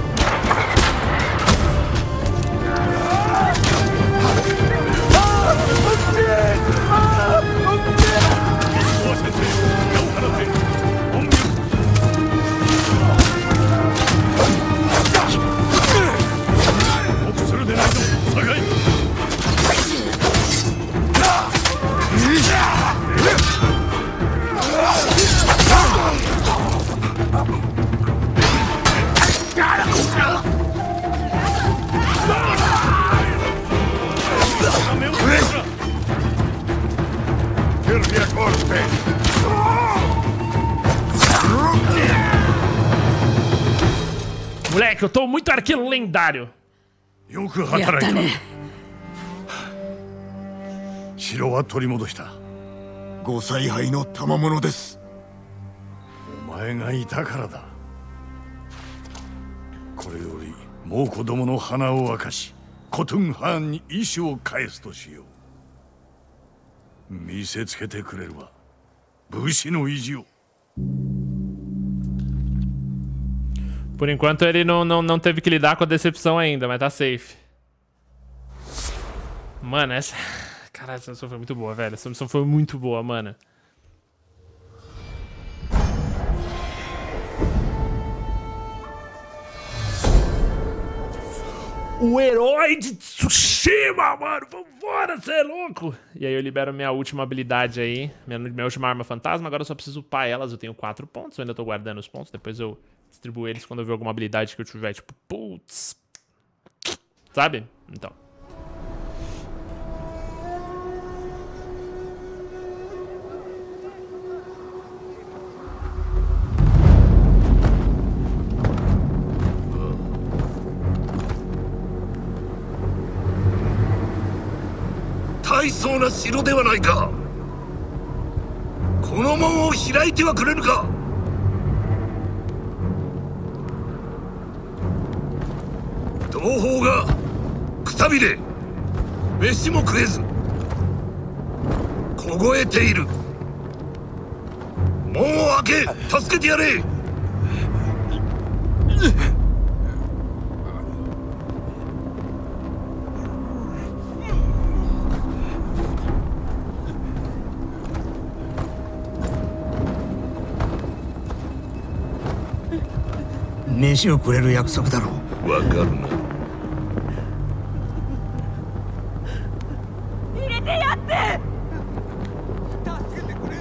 Moleque, eu tô muito arqueiro lendário. よく働いた。城は取り戻した。 ご采配の賜物です。 お前がいたからだ。これより猛虎どもの鼻を明かし、コトゥンハーンに意志を返すとしよう。見せつけてくれるわ、武士の意地を。 Por enquanto ele não, não, não teve que lidar com a decepção ainda, mas tá safe. Mano, essa... Caralho, essa missão foi muito boa, velho. Essa missão foi muito boa, mano. O herói de Tsushima, mano. Vambora, você é louco. E aí eu libero minha última habilidade aí. Minha, minha última arma fantasma. Agora eu só preciso upar elas. Eu tenho quatro pontos. Eu ainda tô guardando os pontos. Depois eu distribuo eles quando eu ver alguma habilidade que eu tiver. Tipo, putz. Sabe? Então. 大層な城ではないか。この門を開いてはくれぬか。同胞がくたびれ飯も食えず凍えている。門を開け助けてやれ。 飯をくれる約束だろう。 わかるな。 入れてやって。 助けてくれ。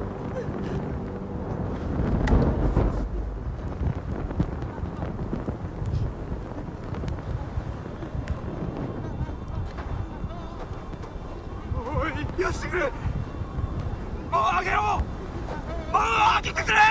おい、よしてくれ。門を開けろ。門を開けてくれ。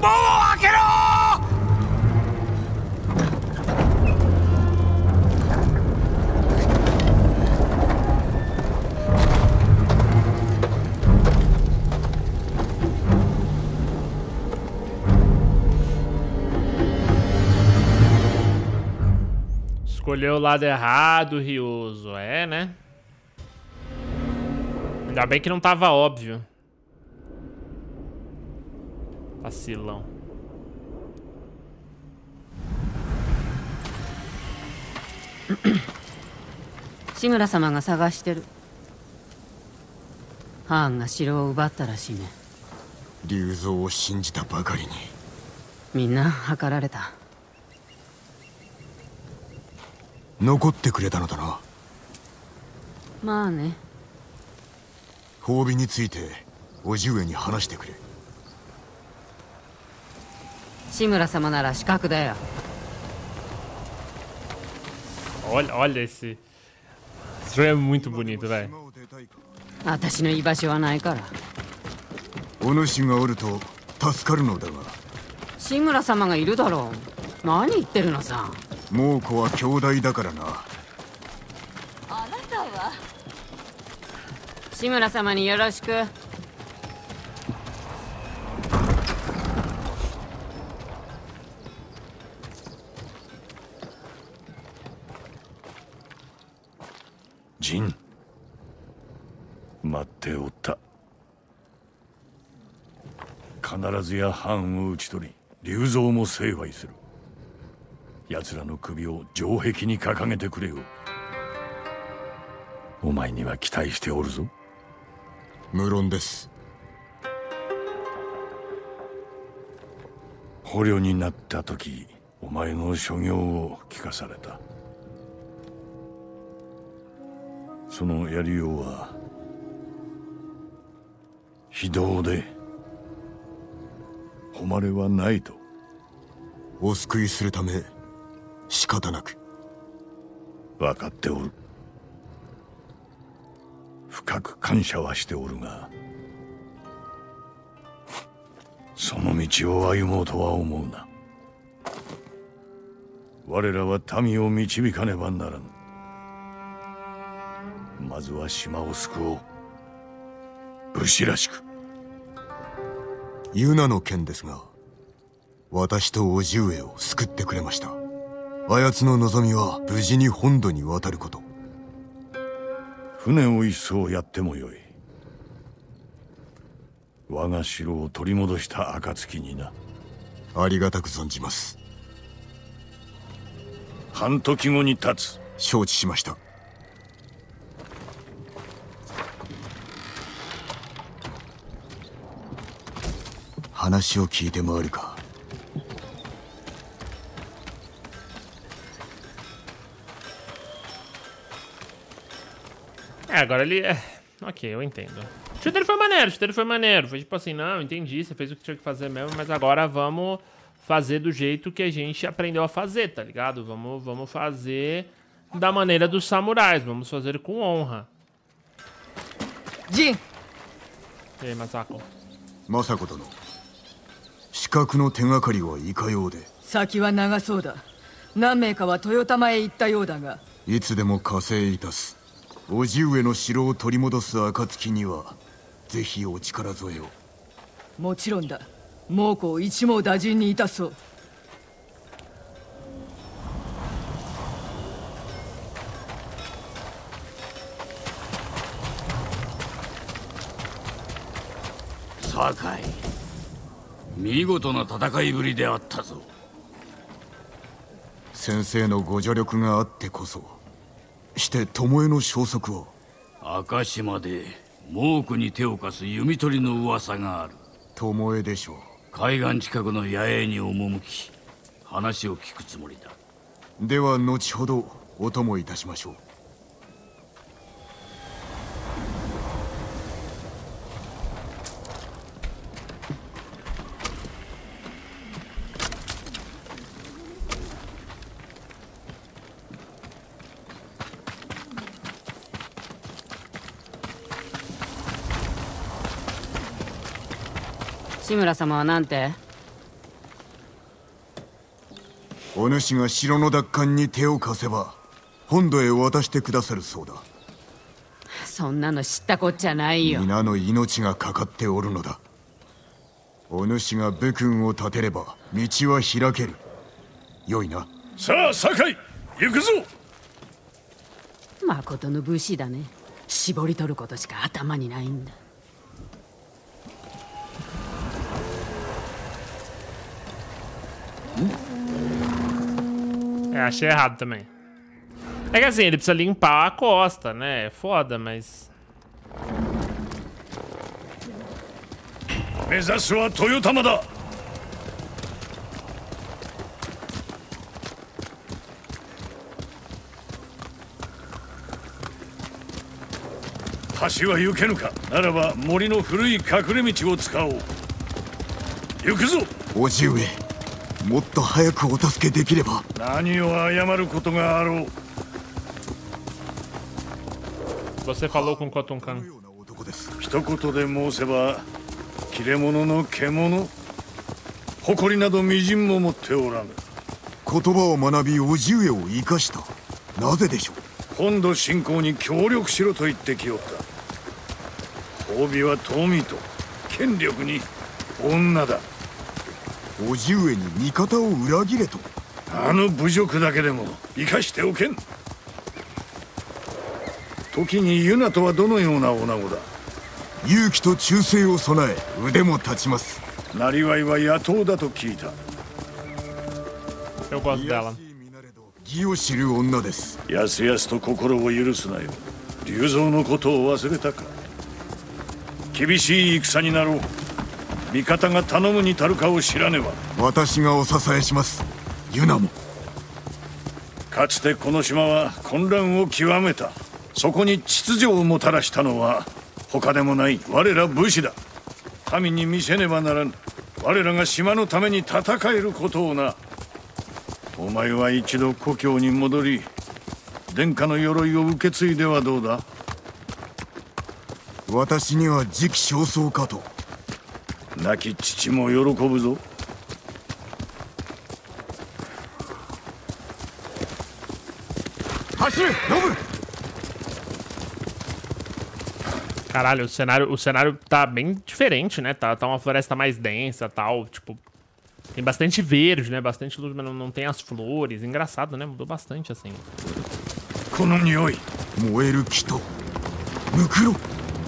門を開けろ。 Escolheu o lado errado, Ryuzo. É, né? Ainda bem que não tava óbvio. Vacilão. 志村様が探してる。ハーンが城を奪ったらしいね。 龍蔵を信じたばかりに。 みんな計られた。 残ってくれたのだな。 まあね。 褒美について叔父上に話してくれ。 志村様なら資格だよ。 Olha, olha esse. Esse jogo é muito bonito, velho. 私の居場所はないから。 お主がおると助かるのだが。 志村様がいるだろう。何言ってるのさ。 猛虎は兄弟だからな。 あなたは志村様によろしく。 ジン、待っておった。必ずや藩を討ち取り、龍蔵も成敗する。奴らの首を城壁に掲げてくれよ。お前には期待しておるぞ。 無論です。 捕虜になった時、お前の所業を聞かされた。そのやりようは非道で誉れはないと。 お救いするため仕方なく。 分かっておる。深く感謝はしておるが、その道を歩もうとは思うな。我らは民を導かねばならぬ。まずは島を救おう。武士らしく。 ユナの件ですが、私と叔父上を救ってくれました。あやつの望みは無事に本土に渡ること。 船を一艘やってもよい。我が城を取り戻した暁にな。 ありがたく存じます。 半時後に立つ。 承知しました。話を聞いて回るか。 É, agora ele... É... Ok, eu entendo. O chute dele foi maneiro, o chute dele foi maneiro. Foi tipo assim, não, entendi, você fez o que tinha que fazer mesmo, mas agora vamos fazer do jeito que a gente aprendeu a fazer, tá ligado? Vamos, vamos fazer da maneira dos samurais, vamos fazer com honra. Jin! E aí, Masako? Masako殿。資格の手がかりはいかようで。 先は長そうだ。何名かは豊玉へ行ったようだが。 いつでも加勢いたす。叔父上の城を取り戻す暁にはぜひお力添えを。 もちろんだ。猛虎を一網打尽にいたそう。 酒井、見事な戦いぶりであったぞ。 先生のご助力があってこそ。して巴の消息は？ 明島で猛虎に手を貸す弓取りの噂がある。 巴でしょう。 海岸近くの野営に赴き話を聞くつもりだ。 では後ほどお供いたしましょう。 志村様はなんて？ お主が城の奪還に手を貸せば本土へ渡してくださるそうだ。 そんなの知ったこっちゃないよ。 皆の命がかかっておるのだ。お主が武君を立てれば道は開ける。よいな。 さあ堺行くぞ。 まことの武士だね。絞り取ることしか頭にないんだ。 É, achei errado também. É que assim, ele precisa limpar a costa, né? É foda, mas... 目指すは豊玉だ。橋は行けぬか。ならば森の古い隠れ道を使おう。行くぞ。 叔父上、もっと早くお助けできれば。 何を謝ることがあろう。 Você falou com Kotunkan. 一言で申せば切れ者の獣、誇りなどみじんも持っておらぬ。 言葉を学び叔父上を生かした。なぜでしょう。 本土侵攻に協力しろと言ってきよった。褒美は富と権力に女だ。 叔父上に味方を裏切れと。 あの侮辱だけでも生かしておけん。時にユナとはどのような女子だ。 勇気と忠誠を備え腕も立ちます。 なりわいは野党だと聞いた。 Eu gosto dela. 義を知る女です。 やすやすと心を許すなよ。龍蔵のことを忘れたか。厳しい戦になろう。味方が頼むに足るかを知らねば。 私がお支えします。ユナも。 かつてこの島は混乱を極めた。そこに秩序をもたらしたのは他でもない我ら武士だ。民に見せねばならぬ。我らが島のために戦えることをな。お前は一度故郷に戻り殿下の鎧を受け継いではどうだ。 私には時期尚早かと。 亡き父も喜ぶぞ。 走れ、ノブ。 Caralho, o cenário, o cenário tá bem diferente, né? Tá, tá uma floresta mais densa, tal, tipo... Tem bastante verde, né? Bastante luz, mas não, não tem as flores. Engraçado, né? Mudou bastante, assim. この匂い。 燃える木とムクロ。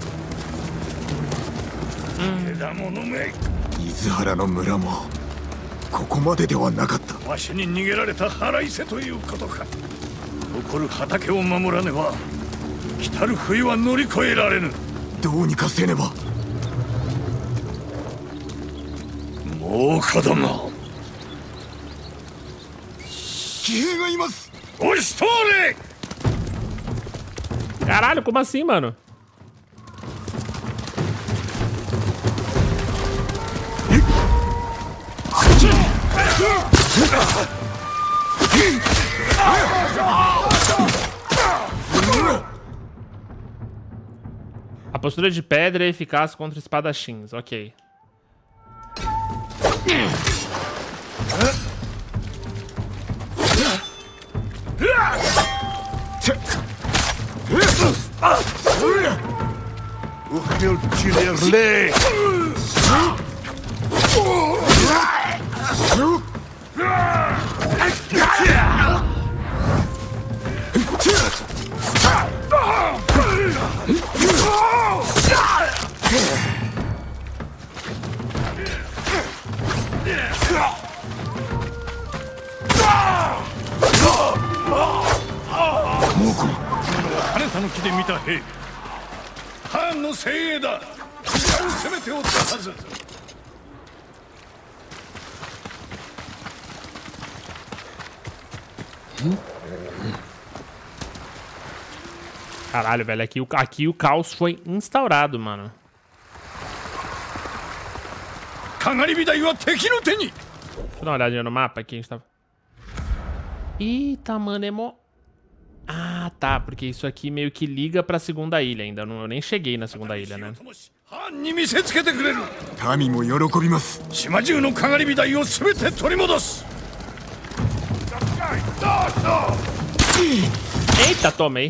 枝物め。 伊豆原の村もここまでではなかった。 わしに逃げられた腹いせということか。残る畑を守らねば来たる冬は乗り越えられぬ。 どうにかせねば。 もう子供。 騎兵がいます。 押し通れ。 Caralho, como assim, mano? A postura de pedra é eficaz contra espadachins, ok. Caralho, velho, aqui o, aqui o caos foi instaurado, mano. Deixa eu dar uma olhadinha no mapa aqui, a gente tá... Eita, mano, é mó... Ah, tá, porque isso aqui meio que liga pra segunda ilha ainda. Não, eu nem cheguei na segunda ilha, né? に見せつけてくれる。民も喜びます。島中のかがり火台をすべて取り戻す。 Eita, tomei.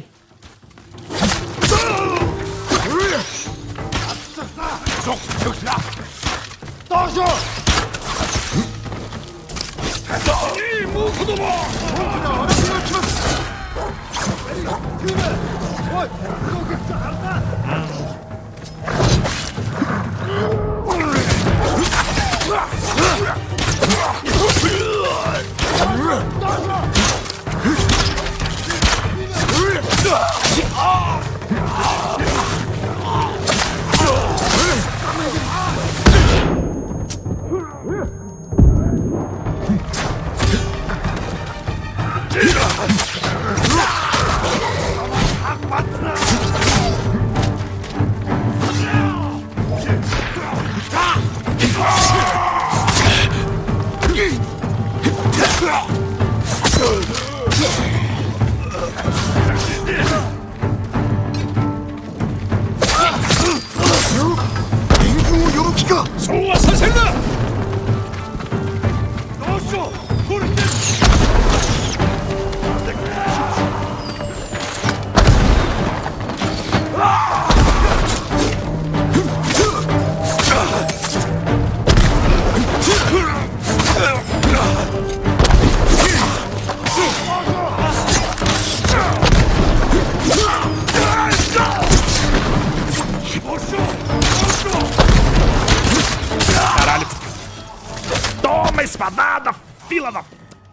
Caralho. Toma, espadada, fila da...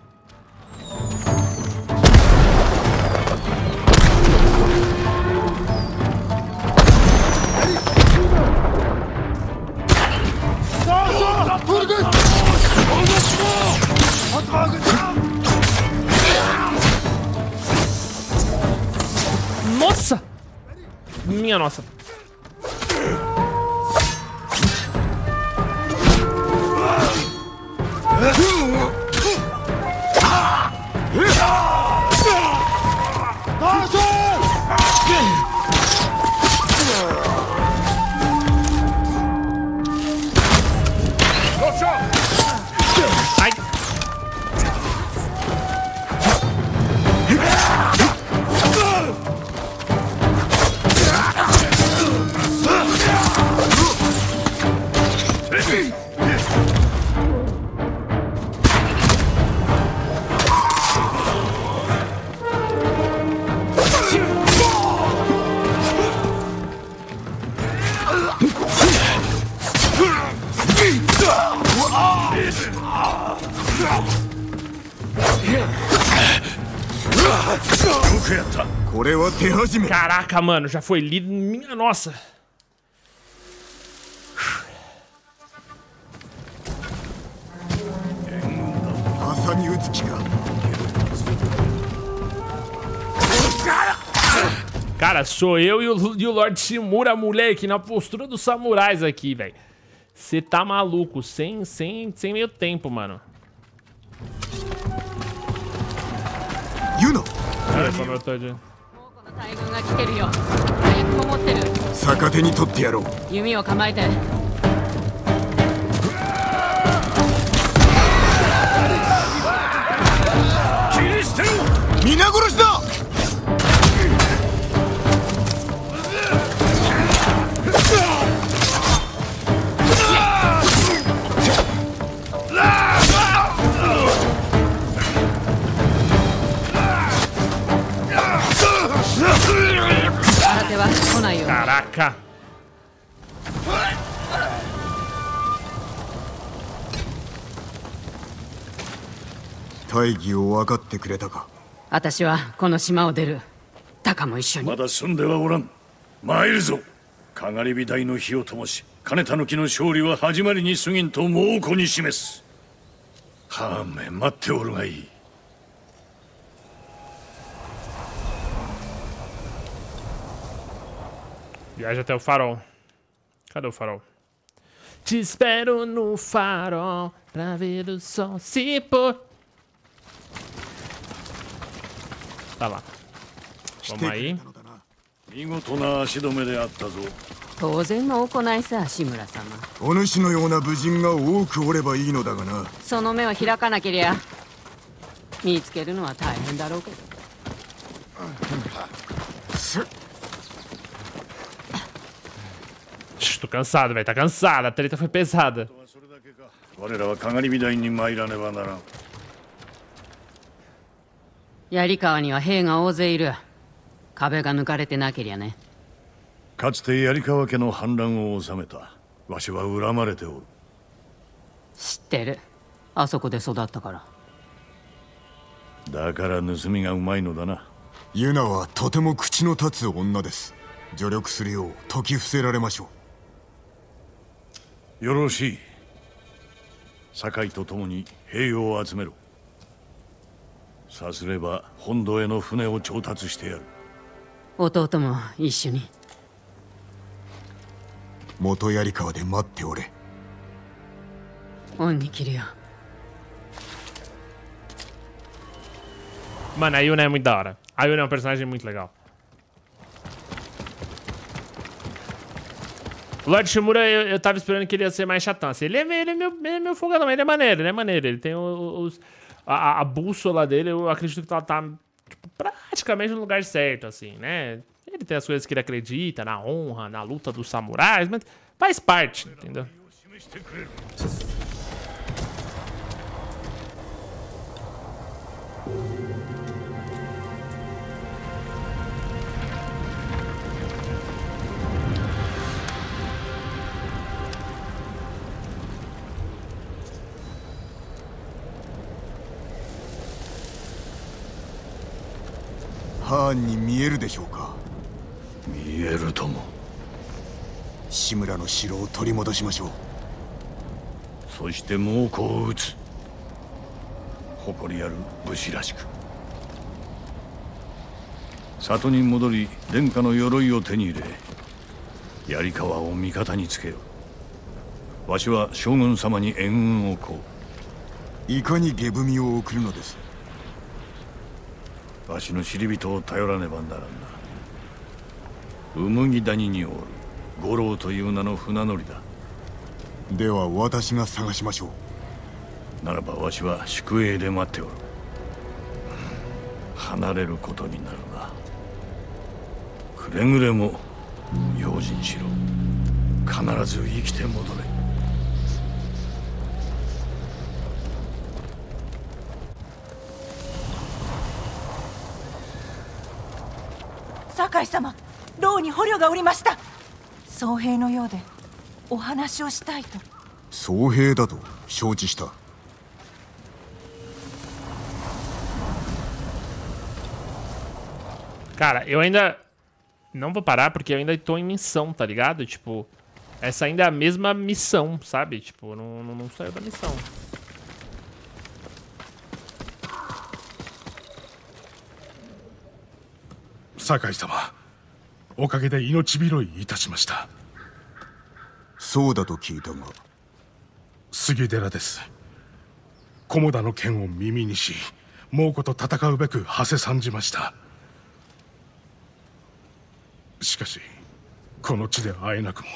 Nossa! Minha nossa. Ai. Caraca, mano, já foi lido. Minha nossa. Cara, sou eu e o, e o Lord Shimura, moleque, na postura dos samurais aqui, velho. Você tá maluco, sem, sem, sem meio tempo, mano. Yuno! Olha só, meu Todd. 逆手に取ってやろう。 弓を構えて。 切り捨てろ。 皆殺しだ。 Caraca! 大義を分かってくれたか。 私はこの島を出る。タカも一緒に。 まだ済んではおらん。参るぞ。かがり火台の火を灯し、金田の木の勝利は始まりに過ぎんと猛虎に示す。はめ待っておるがいい。 Viaja até o farol. Cadê o farol? Te espero no farol pra ver o sol se pôr. Tá lá. Vamos aí. 見事な足止めであったぞ。 当然の行いさ、志村様。 お主のような武人が多くおればいいのだがな。 その目を開かなけりゃ。 見つけるのは大変だろうけど。 Tô cansado, velho. Tá cansado. A treta foi pesada. 我らはかがり火台に参らねばならん。 槍川には兵が大勢いる。壁が抜かれてなけりゃね。 かつて槍川家の反乱を収めた。わしは恨まれておる。 知ってる。あそこで育ったから。 だから盗みがうまいのだな。 ユナはとても口の立つ女です。助力するよう説き伏せられましょう。よろしい。堺と共に兵を集めろ。さすれば本土への船を調達してやる。 弟も一緒に。 元槍川で待っておれ。 恩に切るよ。 Mano, a Yuna é muito da hora. A Yuna é um personagem muito legal. O Lord Shimura, eu, eu tava esperando que ele ia ser mais chatão. Assim, ele, é, ele, é meu, ele é meu folgadão, ele é maneiro, ele é maneiro. Ele tem os, a, a bússola dele, eu acredito que ela tá tipo, praticamente no lugar certo, assim, né? Ele tem as coisas que ele acredita, na honra, na luta dos samurais, mas faz parte, entendeu? Hanに見えるでしょうか。 見えるとも。 志村の城を取り戻しましょう。 そして猛攻を撃つ。誇りある武士らしく。里に戻り殿下の鎧を手に入れ、槍川を味方につけよう。わしは将軍様に援軍をこう。いかに下踏みを送るのです。 わしの知り人を頼らねばならんな。麦谷におる五郎という名の船乗りだ。 では私が探しましょう。ならばわしは宿営で待っておる。離れることになるな。くれぐれも用心しろ。必ず生きて戻れ。 堺様、牢に捕虜がおりました。僧兵のようでお話をしたいと。 僧兵だと承知した。 Cara, eu ainda não vou parar porque eu ainda tô em missão, tá ligado? Tipo, essa ainda é a mesma missão, sabe? Tipo, não, não, não saiu da missão. Sakai様、おかげで命拾いいたしました。 そうだと聞いたが。 杉寺です。菰田の剣を耳にし、猛虎と戦うべく馳せ参じました。しかしこの地で会えなくも。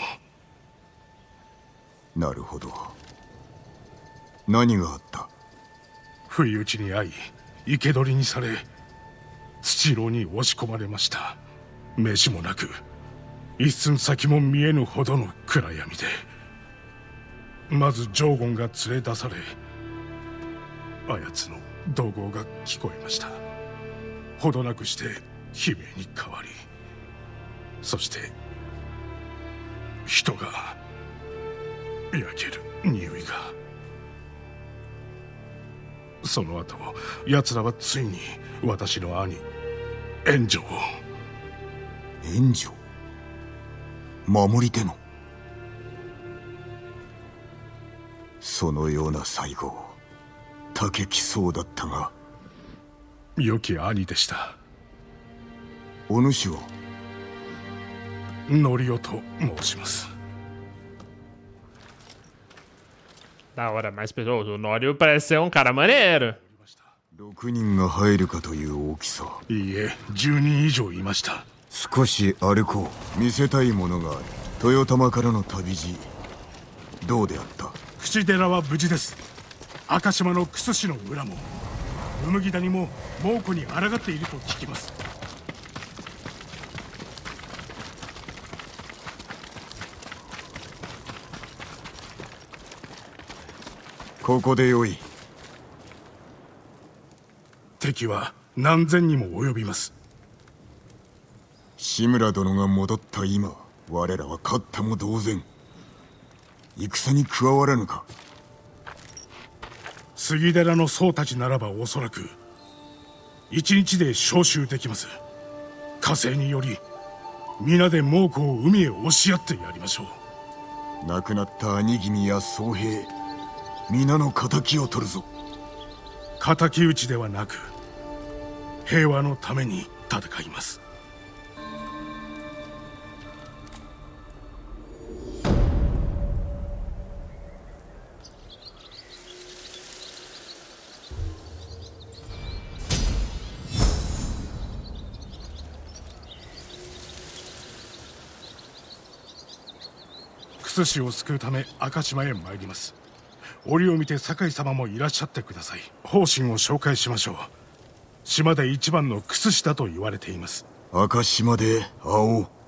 なるほど。何があった？ 不意打ちに遭い生け捕りにされ、土牢に押し込まれました。飯もなく一寸先も見えぬほどの暗闇で、まずジョーゴンが連れ出され、あやつの怒号が聞こえました。ほどなくして悲鳴に変わり、そして人が焼ける匂いが。その後奴らはついに私の兄援助を。 援助？守り手の？そのような最後、竹きそうだったが。 良き兄でした。 お主は？ ノリオと申します。 Da hora, mas pessoal, o Norio parece ser um cara maneiro. ろくにんが入るかという大きさ。 いいえ、じゅうにん以上いました。 少し歩こう。見せたいものがある。豊玉からの旅路、どうであった？ 淵寺は無事です。赤島の楠氏の村も麦谷も猛虎に抗っていると聞きます。 ここでよい。 敵は何千にも及びます。 志村殿が戻った今、我らは勝ったも同然。戦に加わらぬか。 杉寺の僧たちならばおそらく一日で召集できます。火星により皆で猛虎を海へ押し合ってやりましょう。亡くなった兄君や僧兵、皆の仇を取るぞ。 敵討ちではなく平和のために戦います。クス氏を救うため赤島へ参ります。折を見て酒井様もいらっしゃってください。方針を紹介しましょう。島で一番のクス氏だと言われています。 赤島で会おう。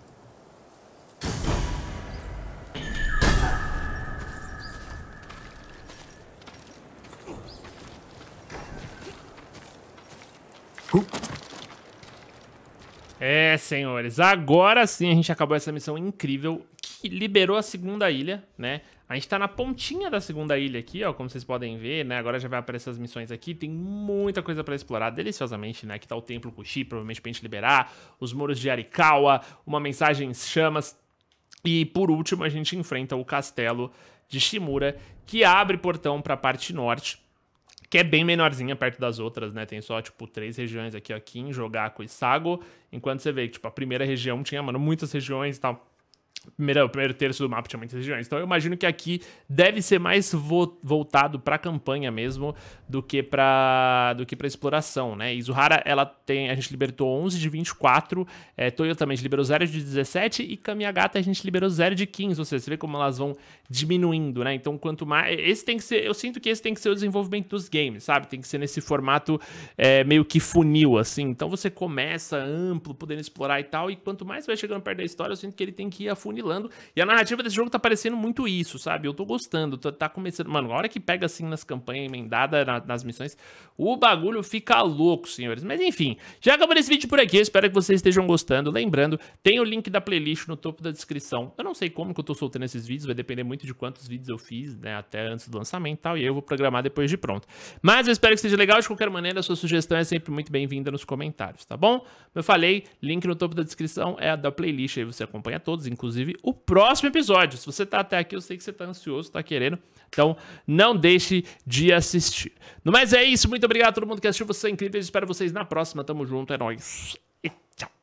É, senhores, agora sim a gente acabou essa missão incrível que liberou a segunda ilha, né? A gente tá na pontinha da segunda ilha aqui, ó, como vocês podem ver, né? Agora já vai aparecer as missões aqui, tem muita coisa pra explorar deliciosamente, né? Aqui tá o Templo Kushi, provavelmente pra gente liberar, os muros de Arikawa, uma mensagem em chamas e, por último, a gente enfrenta o castelo de Shimura, que abre portão pra parte norte, que é bem menorzinha perto das outras, né? Tem só, tipo, três regiões aqui, ó, Kin, Jogaku e Sago. Enquanto você vê que, tipo, a primeira região tinha, mano, muitas regiões e tal. Primeiro, o primeiro terço do mapa tinha muitas regiões. Então eu imagino que aqui deve ser mais vo voltado pra campanha mesmo do que pra, do que pra exploração, né? Izuhara, ela tem... A gente libertou onze de vinte e quatro. É, Toyo também a gente liberou zero de dezessete. E Kamiagata a gente liberou zero de quinze. Ou seja, você vê como elas vão diminuindo, né? Então quanto mais... Esse tem que ser... Eu sinto que esse tem que ser o desenvolvimento dos games, sabe? Tem que ser nesse formato é, meio que funil, assim. Então você começa amplo, podendo explorar e tal. E quanto mais vai chegando perto da história, eu sinto que ele tem que ir afunilando. E a narrativa desse jogo tá parecendo muito isso, sabe? Eu tô gostando, tá, tá começando... Mano, a hora que pega assim nas campanhas emendadas, na, nas missões, o bagulho fica louco, senhores. Mas enfim, já acabou esse vídeo por aqui, eu espero que vocês estejam gostando. Lembrando, tem o link da playlist no topo da descrição. Eu não sei como que eu tô soltando esses vídeos, vai depender muito de quantos vídeos eu fiz, né? Até antes do lançamento e tal, e aí eu vou programar depois de pronto. Mas eu espero que seja legal, de qualquer maneira, a sua sugestão é sempre muito bem-vinda nos comentários, tá bom? Como eu falei, link no topo da descrição é a da playlist, aí você acompanha todos, inclusive o próximo episódio. Se você tá até aqui, eu sei que você tá ansioso, tá querendo, então não deixe de assistir. No mais é isso, muito obrigado a todo mundo que assistiu, vocês são incríveis, espero vocês na próxima, tamo junto, é nóis e tchau.